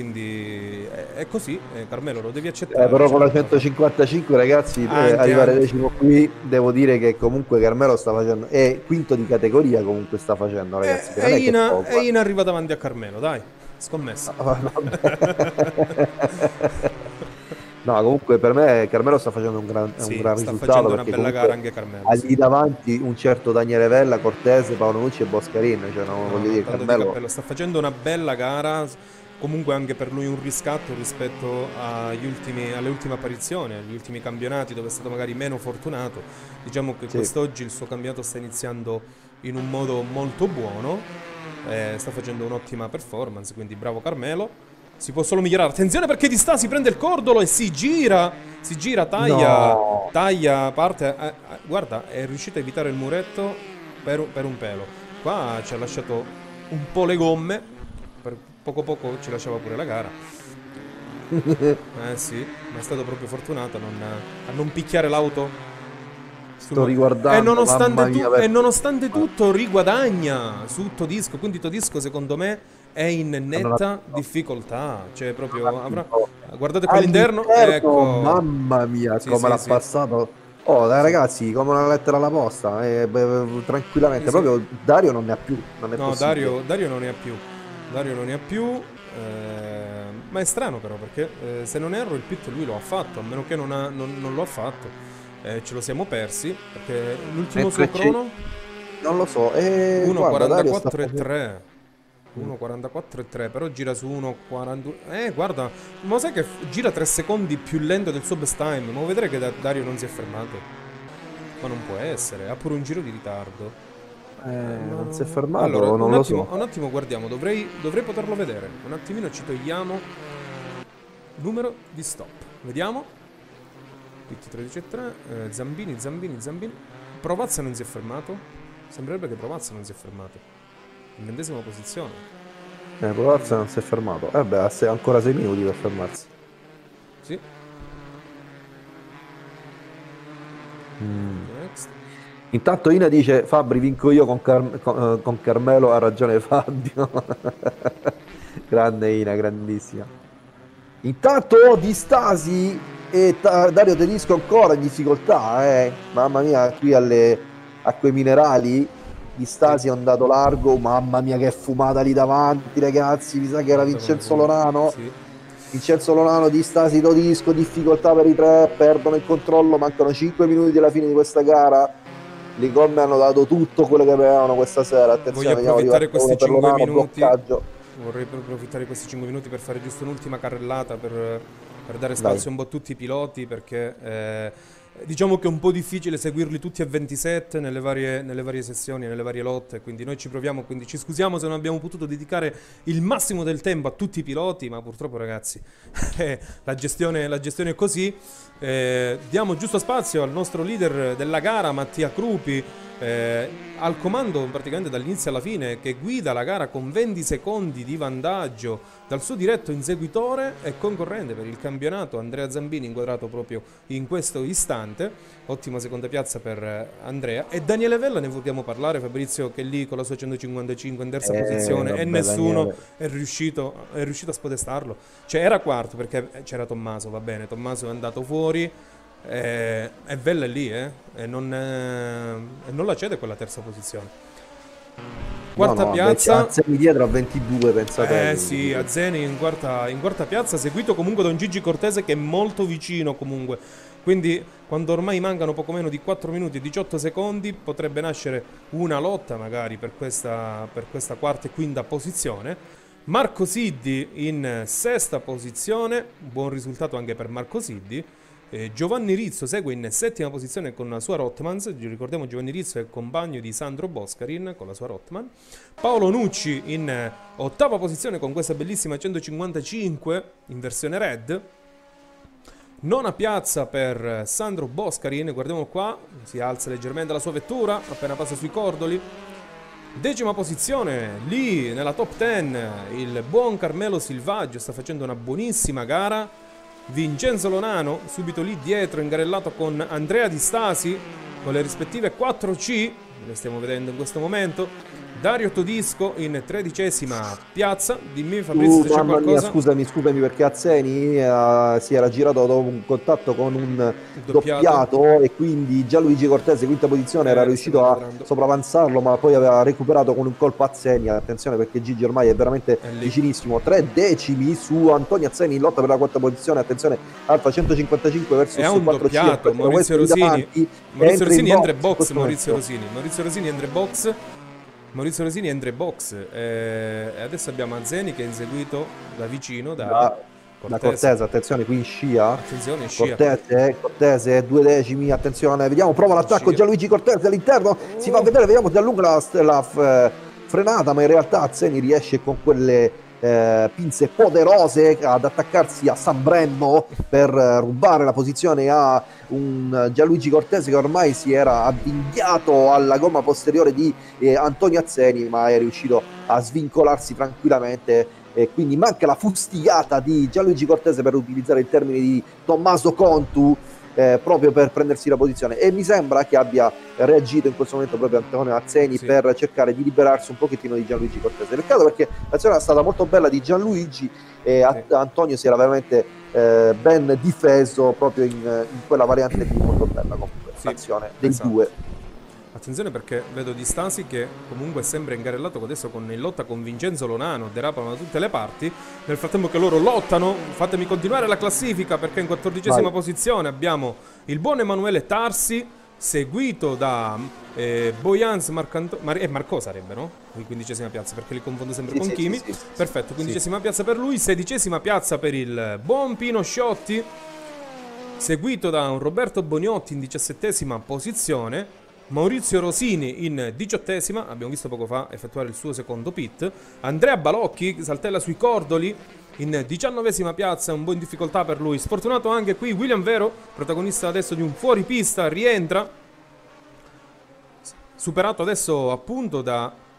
Quindi è, è così. Eh, Carmelo, lo devi Eh, accettare. però Ce con la l'ha fatta. centocinquantacinque, ragazzi, eh, Anche, arrivare anche. decimo qui, devo dire che comunque Carmelo sta facendo, è quinto di categoria comunque sta facendo, ragazzi, E, che non e è che è Ina, e poco. Ina arriva davanti a Carmelo, dai. Scommessa. Eh. No, vabbè. No, comunque per me Carmelo sta facendo un gran, un Sì, gran sta risultato, facendo una perché bella gara comunque anche Carmelo, ha sì. lì davanti un certo Daniele Vella, Cortese, Paolo Nucci e Boscarin, cioè non No, voglio no, dire, tanto di Carmelo. cappello. Sta facendo una bella gara. Comunque anche per lui un riscatto rispetto agli ultimi, alle ultime apparizioni, agli ultimi campionati dove è stato magari meno fortunato. Diciamo che Sì. quest'oggi il suo campionato sta iniziando in un modo molto buono. Eh, sta facendo un'ottima performance, quindi bravo Carmelo. Si può solo migliorare. Attenzione perché Di Sta si prende il cordolo e si gira. Si gira, taglia, No, taglia, parte. Eh, eh, guarda, è riuscito a evitare il muretto per, per un pelo. Qua ci ha lasciato un po' le gomme. Per poco poco ci lasciava pure la gara. Eh sì, ma è stato proprio fortunato a non, a non picchiare l'auto. sul sto mo- E riguardando, mamma nonostante, mia, tu- e per... nonostante tutto riguadagna su Todisco. Quindi Todisco secondo me è in non ha- netta difficoltà. Cioè non ha proprio avrà... vinto. Guardate qua all'interno. All'interno, Ecco. mamma mia, Sì, come sì, l'ha sì. passato. Oh, dai, Sì. ragazzi, come una lettera alla posta, eh, beh, Sì, tranquillamente. sì. Proprio Dario non ne ha più, non è No, possibile. Dario, Dario non ne ha più. Dario non ne ha più. eh, ma è strano però perché eh, se non erro il pit lui lo ha fatto, a meno che non, ha- non- non lo ha fatto. Eh, ce lo siamo persi perché l'ultimo suo Mentre c'è... crono Non lo so, eh, guarda, Dario sta uno quarantaquattro e facendo... tre. uno quarantaquattro e tre, però gira su uno quarantadue. Eh, guarda, ma sai che f- gira tre secondi più lento del suo best time? Ma vuoi vedere che Da- Dario non si è fermato? Ma non può essere, ha pure un giro di ritardo. Eh, Eh, non si è ma- Allora, fermato, non un lo attimo, so. un attimo guardiamo, dovrei, dovrei poterlo vedere. Un attimino ci togliamo numero di stop. Vediamo. Pit tredici e tre, eh, Zambini, Zambini, Zambini. Provazza non si è fermato? Sembrerebbe che Provazza non si è fermato. In ventesima posizione. Eh, Pogacar non si è fermato. Eh beh, ha se- ancora sei minuti per fermarsi. Sì. Mm. Next. Intanto Ina dice Fabri vinco io con, Car- con, eh, con Carmelo, ha ragione Fabio. Grande Ina, grandissima. Intanto oh, Di Stasi e Ta- Dario Tedesco ancora in difficoltà, eh. Mamma mia, qui alle, a quei minerali Di Sì. Stasi è andato largo, mamma mia che fumata lì davanti, ragazzi, mi sa che era Guarda come Vincenzo fuma. Lorano. Sì. Vincenzo Lorano, Di Stasi, Todisco, difficoltà per i tre, perdono il controllo, mancano cinque minuti alla fine di questa gara. Le gomme hanno dato tutto quello che avevano questa sera. Voglio Attenzione, vediamo approfittare riverte uno questi per cinque Lorano, minuti. bloccaggio. Vorrei approfittare di questi cinque minuti per fare giusto un'ultima carrellata per, per dare Dai. spazio un po' a tutti i piloti perché eh, diciamo che è un po' difficile seguirli tutti a ventisette nelle varie, nelle varie sessioni, nelle varie lotte, quindi noi ci proviamo, quindi ci scusiamo se non abbiamo potuto dedicare il massimo del tempo a tutti i piloti, ma purtroppo ragazzi la gestione, la gestione è così. Eh, diamo giusto spazio al nostro leader della gara, Mattia Crupi, eh, al comando praticamente dall'inizio alla fine, che guida la gara con venti secondi di vantaggio dal suo diretto inseguitore e concorrente per il campionato Andrea Zambini, inquadrato proprio in questo istante. Ottima seconda piazza per eh, Andrea. E Daniele Vella ne vogliamo parlare, Fabrizio, che lì con la sua centocinquantacinque in terza Eh, posizione e vabbè, nessuno Daniele. è riuscito, è riuscito a spodestarlo. Cioè era quarto perché c'era Tommaso, va bene, Tommaso è andato fuori. Eh, e Vella è lì, eh, e non, eh, e non la cede quella terza posizione. No, Quarta no, vabbè, c'è piazza, Azzemi dietro a ventidue, pensate. eh sì, Azzeni in quarta, in quarta piazza, seguito comunque da un Gigi Cortese che è molto vicino comunque. Quindi quando ormai mancano poco meno di quattro minuti e diciotto secondi potrebbe nascere una lotta magari per questa, per questa quarta e quinta posizione. Marco Siddi in sesta posizione, buon risultato anche per Marco Siddi. Eh, Giovanni Rizzo segue in settima posizione con la sua Rottmans. Ricordiamo Giovanni Rizzo è compagno di Sandro Boscarin con la sua Rottman. Paolo Nucci in eh, ottava posizione con questa bellissima centocinquantacinque in versione red. Nona piazza per Sandro Boscarin, guardiamo qua, si alza leggermente la sua vettura appena passa sui cordoli. Decima posizione, lì nella top dieci, il buon Carmelo Silvaggio sta facendo una buonissima gara. Vincenzo Lonano subito lì dietro, ingarellato con Andrea Di Stasi con le rispettive quattro C, le stiamo vedendo in questo momento. Dario Todisco in tredicesima piazza. Dimmi Fabrizio Uh, se c'è mamma mia, qualcosa. scusami, scusami perché Azzeni eh, si era girato dopo un contatto con un Doppiato. doppiato e quindi Gianluigi Cortese, quinta posizione, era Eh, lo stiamo riuscito a inquadrando. sopravanzarlo, ma poi aveva recuperato con un colpo Azzeni. Attenzione perché Gigi ormai è veramente È lì. vicinissimo, tre decimi su Antonio Azzeni in lotta per la quarta posizione. Attenzione, Alfa centocinquantacinque versus È un quattro C, doppiato. questo Maurizio Rosini. davanti, Maurizio entra in Rosini entra in box in box. questo Maurizio momento. Rosini. Maurizio Rosini entra in box. Maurizio Rosini entra in box. Eh, e adesso abbiamo Azzeni che è inseguito da vicino da Da, da Cortese. Cortese, attenzione qui in scia. Attenzione, scia. Cortese, Cortese, due decimi, attenzione, vediamo, prova l'attacco Scia. Gianluigi Cortese all'interno, si fa Oh. vedere, vediamo se allunga la, la f- frenata, ma in realtà Azzeni riesce con quelle eh, pinze poderose ad attaccarsi a San Brembo per eh, rubare la posizione a un Gianluigi Cortese che ormai si era avvinghiato alla gomma posteriore di eh, Antonio Azzeni, ma è riuscito a svincolarsi tranquillamente. E quindi manca la fustigata di Gianluigi Cortese, per utilizzare il termine di Tommaso Contu, eh, proprio per prendersi la posizione, e mi sembra che abbia reagito in questo momento proprio Antonio Azzeni Sì. per cercare di liberarsi un pochettino di Gianluigi Cortese. Peccato perché l'azione è stata molto bella di Gianluigi e a- Sì. Antonio si era veramente eh, ben difeso proprio in, in quella variante lì, molto bella comunque Sì, l'azione dei esatto. due. Attenzione perché vedo Di Stasi che comunque sembra ingarellato adesso con, in lotta con Vincenzo Lonano, derapano da tutte le parti. Nel frattempo che loro lottano, fatemi continuare la classifica perché in quattordicesima Vai. posizione abbiamo il buon Emanuele Tarsi, seguito da eh, Boyans Marcanto- Mar- e Marco sarebbe, no? In quindicesima piazza perché li confondo sempre Sì, con sì, Kimi. sì, sì, sì, Perfetto, sì. quindicesima piazza per lui, sedicesima piazza per il buon Pino Sciotti, seguito da un Roberto Boniotti in diciassettesima posizione. Maurizio Rosini in diciottesima, abbiamo visto poco fa effettuare il suo secondo pit. Andrea Balocchi saltella sui cordoli in diciannovesima piazza, un po' in difficoltà per lui. Sfortunato anche qui William Vero, protagonista adesso di un fuoripista, rientra. Superato adesso appunto da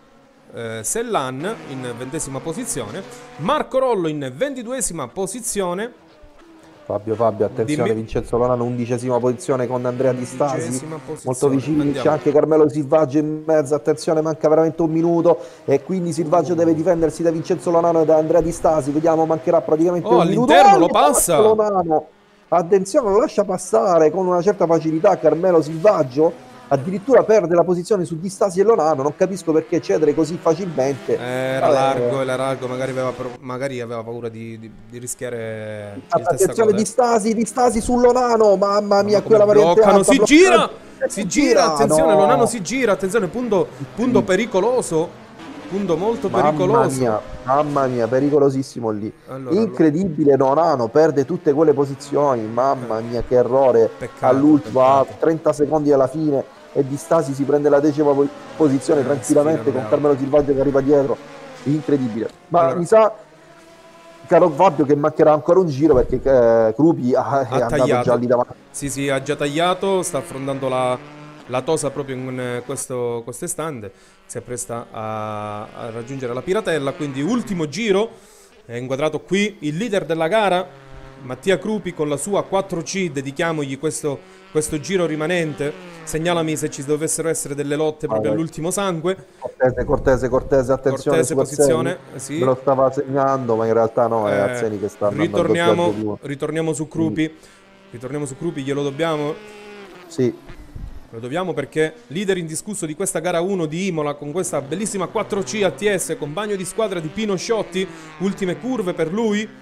eh, Sellan in ventesima posizione, Marco Rollo in ventiduesima posizione. Fabio, Fabio, attenzione, Dimmi. Vincenzo Lonano, undicesima posizione con Andrea Di Stasi, molto vicini, Andiamo. c'è anche Carmelo Silvaggio in mezzo, attenzione, manca veramente un minuto e quindi Silvaggio uh. deve difendersi da Vincenzo Lonano e da Andrea Di Stasi, vediamo, mancherà praticamente oh, un minuto. All'interno lo passa! Lonano. Attenzione, lo lascia passare con una certa facilità Carmelo Silvaggio, addirittura perde la posizione su Di Stasi e Lonano, non capisco perché cedere così facilmente. Eh, era Vabbè. largo, era largo, magari aveva, magari aveva paura di, di, di rischiare il attenzione Di Stasi, Di Stasi su Lonano, mamma mia, quella variante alta, si gira, si, si gira, gira, attenzione, no. Lonano si gira, attenzione, punto, punto pericoloso, punto molto pericoloso. Mamma mia, mamma mia, pericolosissimo lì. Allora, incredibile, allora. Lonano perde tutte quelle posizioni, mamma mia, che errore all'ultimo, a trenta secondi alla fine. E Di Stasi si prende la decima posizione eh, tranquillamente con Carmelo Silvaggio che arriva dietro, incredibile. Ma allora, mi sa, caro Fabio, che mancherà ancora un giro perché eh, Krupi ha, è andato già lì davanti. Sì, sì, ha già tagliato, sta affrontando la, la tosa proprio in questo stand, si appresta a, a raggiungere la Piratella, quindi ultimo giro, è inquadrato qui il leader della gara, Mattia Krupi con la sua quattro C, dedichiamogli questo, questo giro rimanente. Segnalami se ci dovessero essere delle lotte proprio all'ultimo sangue. Cortese, Cortese, Cortese, attenzione. Cortese, posizione. Sì. Me lo stava segnando, ma in realtà no, è eh, Azzeni che sta andando. Ritorniamo, ritorniamo su Krupi. Ritorniamo su Krupi, glielo dobbiamo? Sì. Lo dobbiamo perché leader indiscusso di questa gara uno di Imola con questa bellissima quattro C A T S, compagno di squadra di Pino Sciotti. Ultime curve per lui.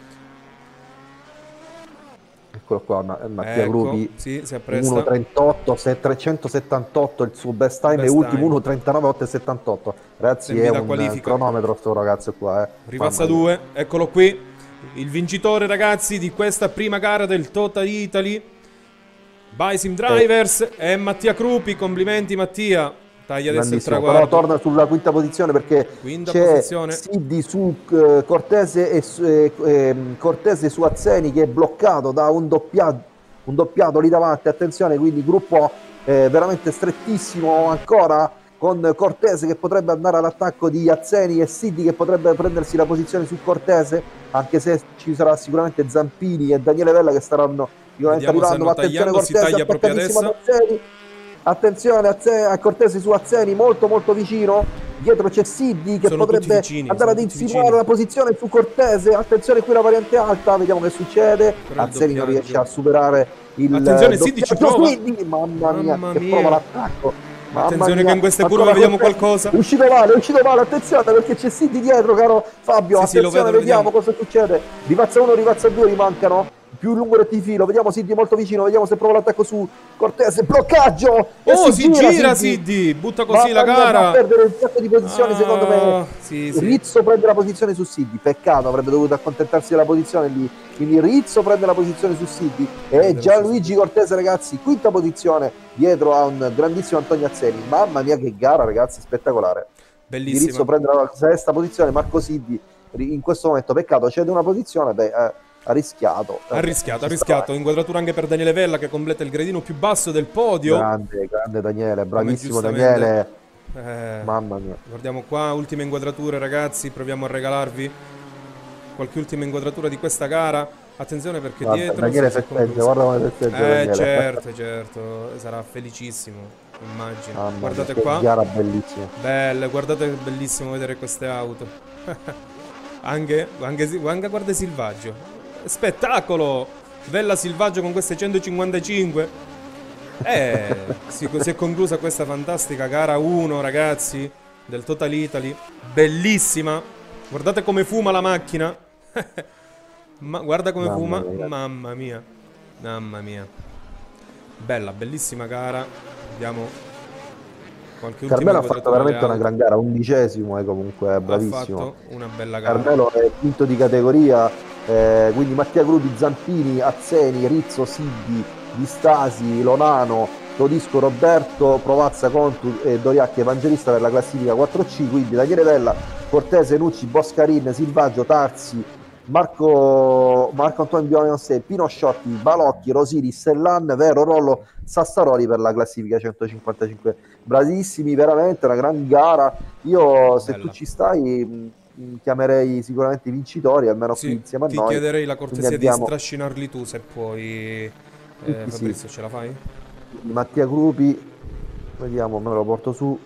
Eccolo qua, Mattia ecco, Krupi, sì, si appresta. uno trentotto, trecentosettantotto il suo best time, best e ultimo uno trentanove otto settantotto. Ragazzi, è un qualifica. cronometro sto ragazzo qua, eh. Ripassa due, eccolo qui, il vincitore ragazzi di questa prima gara del Total Italy Baisim Drivers eh. è Mattia Krupi, complimenti Mattia. Taglia adesso il traguardo. Però torna sulla quinta posizione perché quinta c'è posizione. Siddi su uh, Cortese e eh, eh, Cortese su Azzeni che è bloccato da un doppiato, un doppiato lì davanti, attenzione, quindi gruppo eh, veramente strettissimo ancora con Cortese che potrebbe andare all'attacco di Azzeni e Siddi che potrebbe prendersi la posizione su Cortese, anche se ci sarà sicuramente Zampini e Daniele Vella che staranno sicuramente arrivando, ma attenzione Cortese, attaccatissimo Azzeni. Attenzione a, a Cortese su Azzeni, molto molto vicino. Dietro c'è Siddi che sono potrebbe vicini, andare ad insinuare la posizione su Cortese. Attenzione qui la variante alta, vediamo che succede. Azzeni non riesce a superare il attenzione Siddi ci prova. Siddi, mamma mia, mamma che mia. prova l'attacco. Attenzione mia. Che in queste curve vediamo qualcosa. È uscito male, è uscito male, attenzione perché c'è Siddi dietro, caro Fabio. Sì, attenzione, sì, vedo, vediamo, vediamo cosa succede. Rivazza uno, rivazza due, rimancano. Più lungo rettifilo, vediamo Siddi molto vicino, vediamo se prova l'attacco su Cortese, bloccaggio! Oh, si, si gira, gira Siddi. Siddi, butta così ma la gara! Va a perdere un sacco di posizioni, ah, secondo me. Sì, sì. Rizzo prende la posizione su Siddi, peccato, avrebbe dovuto accontentarsi della posizione lì. Quindi Rizzo prende la posizione su Siddi e Gianluigi Cortese, ragazzi, quinta posizione, dietro a un grandissimo Antonio Azzeni. Mamma mia che gara, ragazzi, spettacolare. Bellissimo. Rizzo prende la sesta posizione, Marco Siddi in questo momento, peccato, cede una posizione, beh... Eh, ha rischiato ha rischiato, ha rischiato inquadratura anche per Daniele Vella che completa il gradino più basso del podio. Grande, grande Daniele, bravissimo Daniele, eh, mamma mia. Guardiamo qua, ultime inquadrature ragazzi, proviamo a regalarvi qualche ultima inquadratura di questa gara. Attenzione perché guarda, dietro Daniele festeggia, guarda come festeggia eh Daniele. certo, certo, sarà felicissimo, immagino. Mamma guardate mia, qua, gara bellissima, belle, guardate che bellissimo vedere queste auto. anche, anche, anche guarda Silvaggio, spettacolo! Vella Silvaggio con queste centocinquantacinque. Eh, si, si è conclusa questa fantastica gara uno, ragazzi, del Total Italy. Bellissima. Guardate come fuma la macchina. Ma guarda come mamma fuma. Mia. Mamma mia. Mamma mia. Bella, bellissima gara. Vediamo qualche Carmelo ha fatto veramente una gran gara, undicesimo e comunque è bravissimo. Ha fatto una bella gara. Carmelo è quinto di categoria, eh, quindi Mattia Krupi, Zampini, Azzeni, Rizzo, Siddi, Di Stasi, Lonano, Todisco, Roberto, Provazza, Contu e Doriacchi Evangelista per la classifica quattro C, quindi Daniele Vella, Cortese, Nucci, Boscarin, Silvaggio, Tarsi, Marco, Marco Antonio Bionse, Pino Sciotti, Balocchi, Rosini, Sellan, Vero, Rollo, Sassaroli per la classifica centocinquantacinque bravissimi, veramente una gran gara. Io se Bella. tu ci stai mh, chiamerei sicuramente i vincitori, almeno Sì, qui insieme a ti noi. chiederei la Quindi cortesia di abbiamo strascinarli tu se puoi. Eh, sì, sì, sì. Fabrizio, ce la fai? Mattia Gruppi, vediamo, me lo porto su.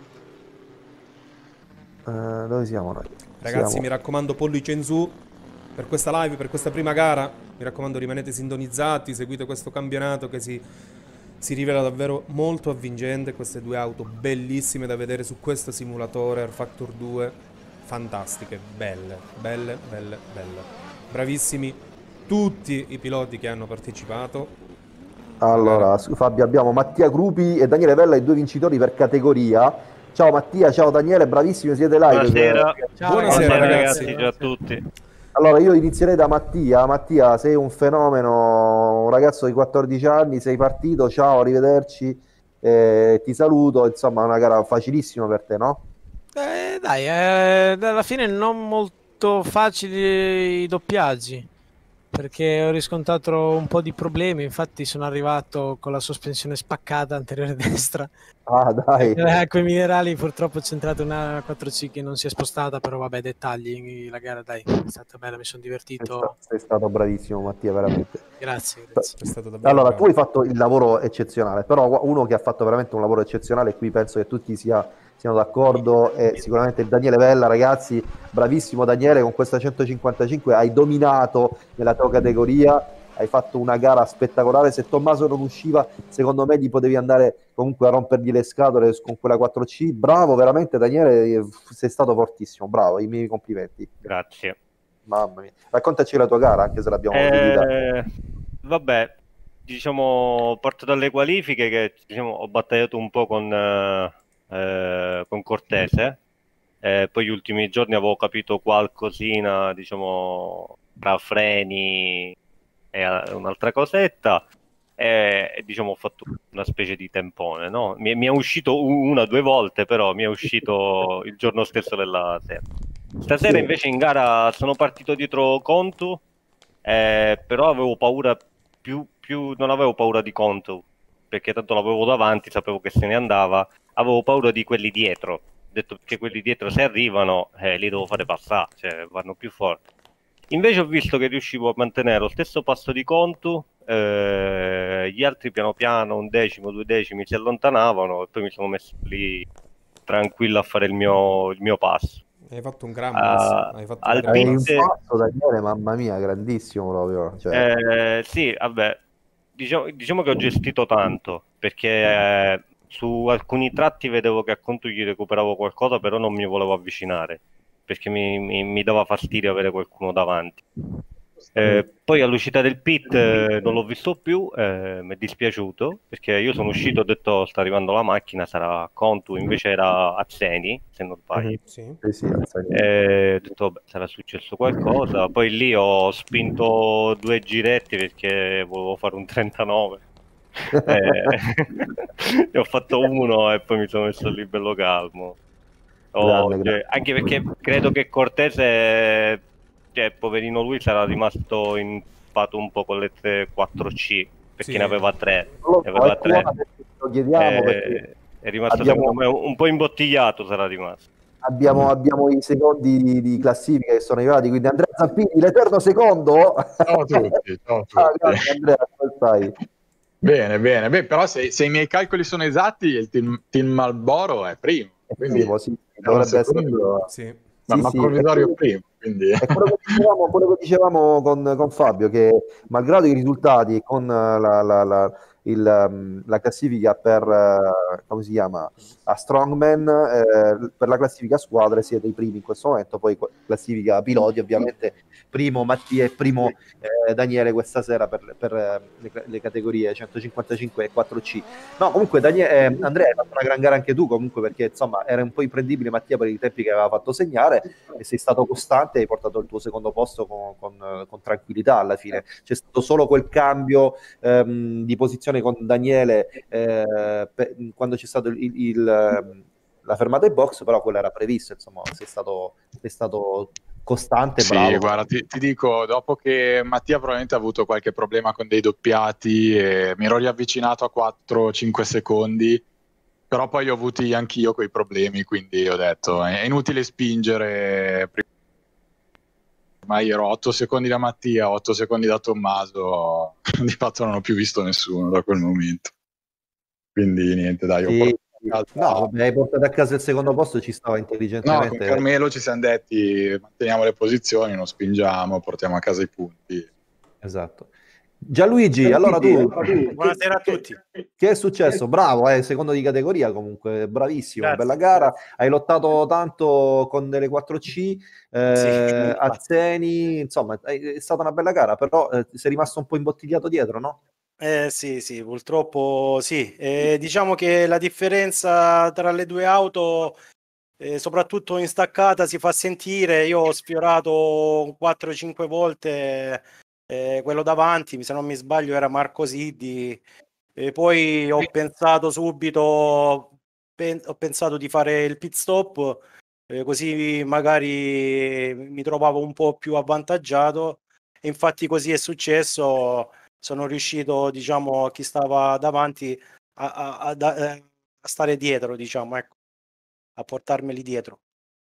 Eh, dove siamo noi? Ragazzi, Siamo mi raccomando, pollice in su per questa live, per questa prima gara. Mi raccomando, rimanete sintonizzati, seguite questo campionato che si, si rivela davvero molto avvincente. Queste due auto bellissime da vedere su questo simulatore R Factor due. Fantastiche, belle, belle, belle, belle. Bravissimi tutti i piloti che hanno partecipato. Una gara. Allora, su- Fabio, abbiamo Mattia Gruppi e Daniele Vella, i due vincitori per categoria. Ciao Mattia, ciao Daniele, bravissimi, siete live. Buonasera. Ciao Buonasera, Buonasera ragazzi. ragazzi, ciao a tutti. Allora, io inizierei da Mattia. Mattia, sei un fenomeno, un ragazzo di quattordici anni, sei partito, ciao, arrivederci, eh, ti saluto. Insomma, è una gara facilissima per te, no? Eh, dai, eh, alla fine non molto facili i doppiaggi, perché ho riscontrato un po' di problemi, infatti sono arrivato con la sospensione spaccata anteriore destra. Ah, dai. Le acque minerali purtroppo c'è entrata una quattro C che non si è spostata, però vabbè, dettagli, la gara dai, è stata bella, mi sono Sei, divertito. sta- sei stato bravissimo, Mattia, veramente. Grazie, grazie. È stato davvero Allora, bravo. tu hai fatto il lavoro eccezionale, però uno che ha fatto veramente un lavoro eccezionale, e qui penso che tutti sia, siano d'accordo, è sicuramente Daniele Vella, ragazzi, bravissimo Daniele, con questa centocinquantacinque hai dominato nella tua categoria, hai fatto una gara spettacolare, se Tommaso non usciva, secondo me gli potevi andare comunque a rompergli le scatole con quella quattro C, bravo, veramente Daniele, sei stato fortissimo, bravo, i miei complimenti. Grazie. Mamma mia. Raccontaci la tua gara, anche se l'abbiamo dividita. Eh, vabbè, diciamo, parto dalle qualifiche che diciamo, ho battagliato un po' con, eh, eh, con Cortese. Eh, poi gli ultimi giorni avevo capito qualcosina, diciamo, tra freni e eh, un'altra cosetta. E, e, diciamo, ho fatto una specie di tempone, no? Mi, mi è uscito u- una o due volte, però mi è uscito il giorno stesso della sera. Stasera Sì. invece in gara sono partito dietro Contu, eh, però avevo paura più, più non avevo paura di Contu, perché tanto l'avevo davanti, sapevo che se ne andava, avevo paura di quelli dietro. Ho detto perché quelli dietro se arrivano, eh, li devo fare passare, cioè vanno più forti. Invece ho visto che riuscivo a mantenere lo stesso passo di Contu, eh, gli altri piano piano, un decimo, due decimi, si allontanavano e poi mi sono messo lì tranquillo a fare il mio, il mio passo. Hai fatto un gran pass. Uh, Hai fatto un al gran Hai un pass. pit, passo Daniele, mamma mia, grandissimo proprio. Cioè, eh, sì, vabbè, diciamo, diciamo che ho gestito tanto, perché eh, su alcuni tratti vedevo che a Conto gli recuperavo qualcosa, però non mi volevo avvicinare, perché mi, mi, mi dava fastidio avere qualcuno davanti. Eh, poi all'uscita del pit eh, non l'ho visto più, eh, mi è dispiaciuto perché io sono uscito, ho detto sta arrivando la macchina, sarà Contu, invece era Azzeni, se non sbaglio. Sì. sì, sì, alzati. Eh, ho detto vabbè, sarà successo qualcosa, poi lì ho spinto due giretti perché volevo fare un trentanove. Eh, ne ho fatto uno e poi mi sono messo lì bello calmo. Oh, Grande, cioè, grande. anche perché credo che Cortese, cioè, poverino lui, sarà rimasto impatto un po' con le tre quattro C perché Sì. ne aveva tre. Non lo Ne so, aveva è tre. qua che lo chiediamo Eh, perché è rimasto abbiamo, secondo me un po' imbottigliato, sarà rimasto. abbiamo, abbiamo i secondi di, di classifica che sono arrivati, quindi Andrea Zampini, l'eterno secondo. Ciao a tutti, ciao a Ciao, tutti. grande Andrea, come stai? Bene, bene, beh, però se, se i miei calcoli sono esatti, il team, team Marlboro è primo, È quindi primo, sì, era dovrebbe essere secondo, Sì. ma, sì, ma sì, provvisorio è, primo, quindi è quello che dicevamo, quello che dicevamo con, con Fabio, che malgrado i risultati con la, la- la- il, um, la classifica per, eh, come si chiama, a Strongman, eh, per la classifica squadre siete i primi in questo momento, poi co- classifica piloti ovviamente, primo Mattia e primo eh, Daniele questa sera per, per, eh, le, le categorie centocinquantacinque e quattro C. No, comunque Daniele, eh, Andrea, hai fatto una gran gara anche tu comunque, perché insomma era un po' imprendibile Mattia per i tempi che aveva fatto segnare, e sei stato costante e hai portato il tuo secondo posto con, con, con tranquillità alla fine. C'è stato solo quel cambio ehm, di posizione con Daniele eh, per, quando c'è stato il, il, il, la fermata ai box, però quello era previsto, insomma, sei stato, sei stato costante, sì, bravo. guarda, ti, ti dico, dopo che Mattia probabilmente ha avuto qualche problema con dei doppiati, e mi ero riavvicinato a quattro cinque secondi, però poi ho avuti anch'io quei problemi, quindi ho detto è inutile spingere. Ormai ero otto secondi da Mattia, otto secondi da Tommaso, di fatto non ho più visto nessuno da quel momento. Quindi niente, dai, ho Sì, portato sì. a casa... No, vabbè, hai portato a casa il secondo posto, ci stava No, con intelligentemente. Carmelo ci siamo detti manteniamo le posizioni, non spingiamo, portiamo a casa i punti. Esatto. Gianluigi, allora tu, Buonasera a tutti. che è successo? Bravo, eh, secondo di categoria comunque, bravissimo, Grazie. bella gara, hai lottato tanto con delle quattro C, eh, Sì, Azzeni, insomma, è è stata una bella gara, però eh, sei rimasto un po' imbottigliato dietro, no? Eh, sì, sì, purtroppo sì. Eh, diciamo che la differenza tra le due auto, eh, soprattutto in staccata, si fa sentire. Io ho sfiorato quattro cinque volte eh, quello davanti, se non mi sbaglio era Marco Siddi. E poi ho pensato subito, pen- ho pensato di fare il pit stop, eh, così magari mi trovavo un po' più avvantaggiato. E infatti così è successo. Sono riuscito, diciamo, a chi stava davanti a, a- a da- eh, a stare dietro, diciamo, ecco, a portarmeli dietro.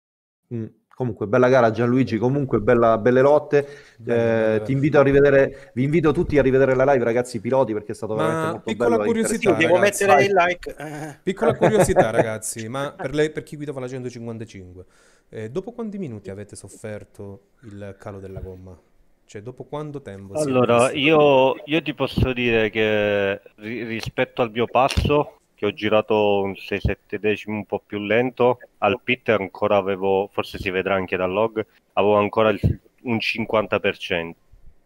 Mm. Comunque, bella gara Gianluigi, comunque bella- belle lotte. Belle, Eh, belle, ti invito a rivedere, vi invito tutti a rivedere la live, ragazzi piloti, perché è stato veramente Ma molto piccola bello e curiosità, Sì, devo interessante. ragazzi. mettere il like. eh. Piccola curiosità, ragazzi, ma per, lei, per chi guidava la centocinquantacinque, eh, dopo quanti minuti avete sofferto il calo della gomma? Cioè, dopo quanto tempo si è Allora, visto? io, io ti posso dire che ri- rispetto al mio passo, che ho girato un sei sette decimi un po' più lento, al pit ancora avevo, forse si vedrà anche dal log, avevo ancora il- un cinquanta per cento.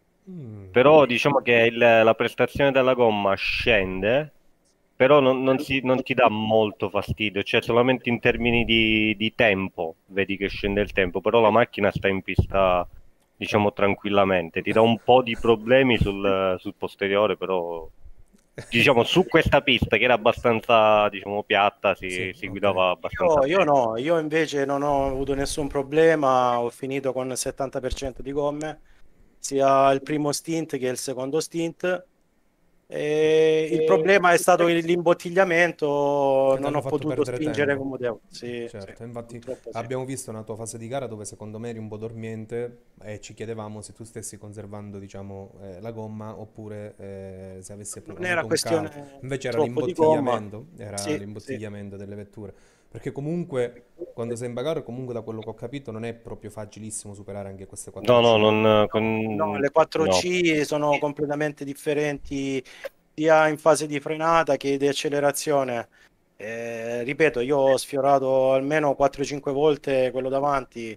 Mm. Però diciamo che il- la prestazione della gomma scende, però non, non si- non ti dà molto fastidio, cioè solamente in termini di, di tempo, vedi che scende il tempo, però la macchina sta in pista, diciamo, tranquillamente, ti dà un po' di problemi sul, sul posteriore, però diciamo su questa pista che era abbastanza, diciamo, piatta, si, Sì, si ok. guidava abbastanza Io, io bene. no, io invece non ho avuto nessun problema, ho finito con il settanta per cento di gomme, sia il primo stint che il secondo stint. E il problema è stato il- l'imbottigliamento, Che ti non hanno ho fatto potuto perdere spingere tempo. come devo. Sì, sì, Certo, infatti purtroppo sì. abbiamo visto una tua fase di gara dove secondo me eri un po' dormiente e ci chiedevamo se tu stessi conservando, diciamo, eh, la gomma oppure eh, se avessi appunto Non era avuto un calo. questione Invece era troppo di gomma. l'imbottigliamento, era Sì, sì. l'imbottigliamento delle vetture. Perché comunque quando sei in bagarre, comunque da quello che ho capito, non è proprio facilissimo superare anche queste No, no, quattro C. non, No, con- le no. quattro C sono completamente differenti sia in fase di frenata che di accelerazione. Eh, ripeto, io ho sfiorato almeno quattro cinque volte quello davanti,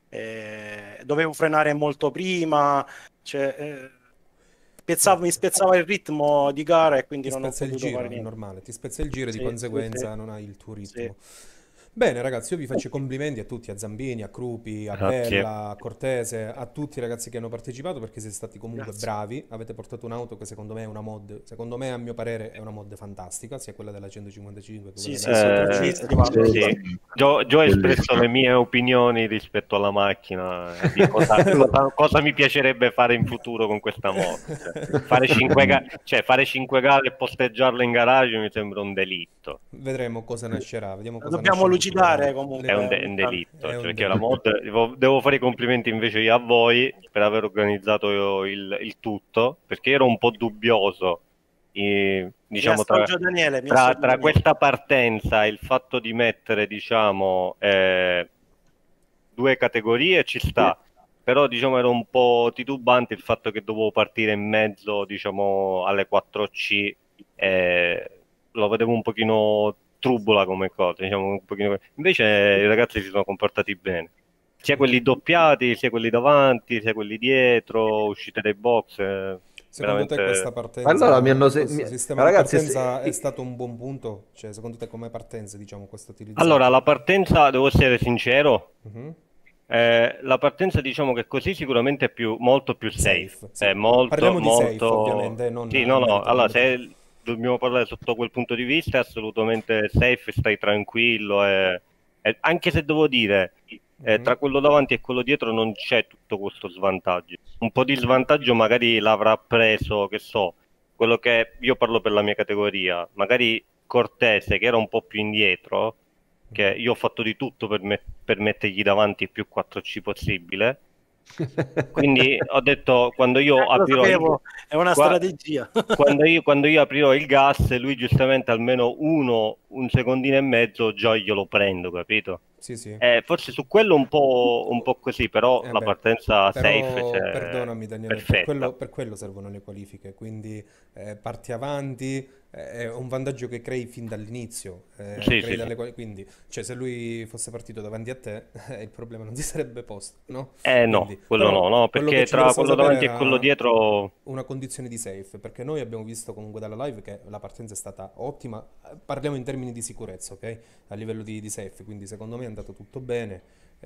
eh, dovevo frenare molto prima, cioè, eh, spezzavo- mi Certo. spezzava il ritmo di gara e quindi Ti non ho spezza il potuto fare giro, è niente. normale, ti spezza il giro e di Sì, sì, sì, conseguenza non hai il tuo sì. ritmo. Bene ragazzi, io vi faccio i complimenti a tutti, a Zambini, a Crupi, a Grazie. Bella, a Cortese, a tutti i ragazzi che hanno partecipato perché siete stati comunque Grazie. bravi, avete portato un'auto che secondo me è una mod, secondo me a mio parere è una mod fantastica, sia quella della centocinquantacinque che Sì, quella sì, della sono Eh, felicissimo. sì. Gio, Gio ha espresso le mie opinioni rispetto alla macchina e di cosa, cosa- cosa mi piacerebbe fare in futuro con questa moto. Cioè, fare cinque ga- cioè, fare cinque gare e posteggiarle in garage mi sembra un delitto. Vedremo cosa nascerà, vediamo La cosa dobbiamo nasce in futuro. lucidare Le- comunque. È un, de- ogni un tanto. delitto, È cioè, un perché la delitto. mod devo, devo fare i complimenti invece io a voi per aver organizzato io il, il tutto, perché ero un po' dubbioso, eh, Mi diciamo, tra, associo a Daniele, mi tra, associo a tra Daniele. questa partenza e il fatto di mettere, diciamo, eh, due categorie ci sta, però diciamo ero un po' titubante il fatto che dovevo partire in mezzo, diciamo, alle quattro C, eh, lo vedevo un pochino trubola come cosa, diciamo, un pochino... Invece i ragazzi si sono comportati bene, sia quelli doppiati, sia quelli davanti, sia quelli dietro, uscite dai box, eh, Secondo te questa veramente... Allora mi partenza, hanno... Se- questo mi- sistema di Ragazzi, partenza è se- stato un buon punto? Cioè, secondo te come partenza, diciamo, questo Allora, utilizzato? la partenza, devo essere sincero, Mhm. eh, la partenza diciamo che così sicuramente è più, molto più safe, Safe, sì. è molto, Parliamo di safe, molto... ovviamente, non Sì, a no, no, merito allora della... se dobbiamo parlare sotto quel punto di vista è assolutamente safe, stai tranquillo, e, e anche se devo dire, eh, Mhm. tra quello davanti e quello dietro non c'è tutto questo svantaggio. Un po' di svantaggio magari l'avrà preso, che so, quello che io parlo per la mia categoria, magari Cortese, che era un po' più indietro, che io ho fatto di tutto per, me- per mettergli davanti il più quattro C possibile. Quindi ho detto, quando io Lo aprirò il, sapevo, è una qua- strategia. quando io, quando io aprirò il gas, lui giustamente almeno uno, un secondino e mezzo già glielo prendo, capito? Sì, sì. Eh, forse su quello un po', un po' così, però Eh la beh, partenza però, safe, cioè, perdonami Daniele, per perfetta. quello, per quello servono le qualifiche, quindi eh, parti avanti, eh, è un vantaggio che crei fin dall'inizio, eh, Sì, crei sì, dalle sì. quali- quindi, cioè, se lui fosse partito davanti a te, eh, il problema non si sarebbe posto, no? Eh Quindi, no, quello però no, no, quello che perché ci tra interessava quello sapere davanti e quello era dietro, una condizione di safe, perché noi abbiamo visto comunque dalla live che la partenza è stata ottima, eh, parliamo in termini di sicurezza, ok? A livello di, di safe, quindi secondo me è andato tutto bene,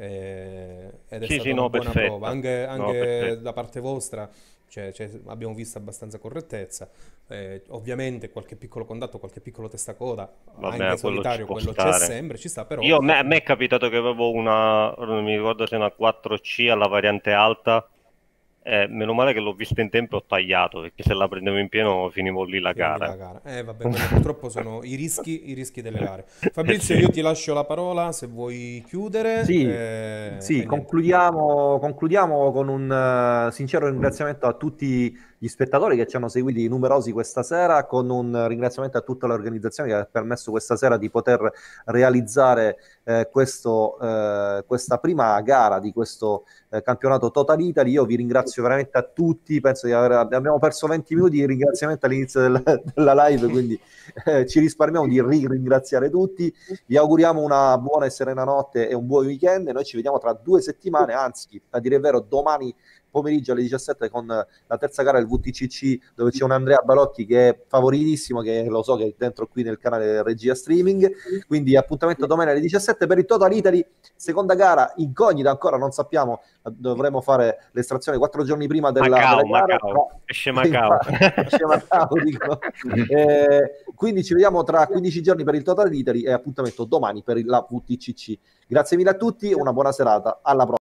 eh, ed è sì, stata sì, una no, buona prova, perfetta, anche, no, anche perfetta. da parte vostra, cioè, cioè, abbiamo visto abbastanza correttezza, eh, ovviamente qualche piccolo contatto, qualche piccolo testacoda, anche Vabbè, quello ci solitario, può quello c'è stare. sempre, ci sta, però Io, a me, a me è capitato che avevo una, non mi ricordo se una quattro C alla variante alta, eh, meno male che l'ho vista in tempo e ho tagliato, perché se la prendevo in pieno finivo lì la finivi gara. la gara. Eh, vabbè, quello purtroppo sono i rischi, i rischi delle gare. Eh Fabrizio, sì. io ti lascio la parola se vuoi chiudere, Sì, eh, sì, e niente. concludiamo, concludiamo con un eh, sincero ringraziamento a tutti gli spettatori che ci hanno seguiti numerosi questa sera, con un ringraziamento a tutta l'organizzazione che ha permesso questa sera di poter realizzare eh, questo, eh, questa prima gara di questo eh, campionato Total Italy. Io vi ringrazio veramente a tutti, penso di aver, abbiamo perso venti minuti di ringraziamento all'inizio della, della live, quindi eh, ci risparmiamo di ringraziare tutti. Vi auguriamo una buona e serena notte e un buon weekend. Noi ci vediamo tra due settimane, anzi, a dire il vero, domani pomeriggio alle diciassette con la terza gara del V T C C, dove c'è un Andrea Balotti che è favoritissimo, che lo so che è dentro qui nel canale Regia Streaming. Quindi appuntamento domani alle diciassette per il Total Italy, seconda gara incognita, ancora non sappiamo, dovremo fare l'estrazione quattro giorni prima della, della Macao, gara. Macao, esce Macao. Esce Macao, dico. Eh, quindi ci vediamo tra quindici giorni per il Total Italy e appuntamento domani per la V T C C. Grazie mille a tutti, una buona serata, alla prossima.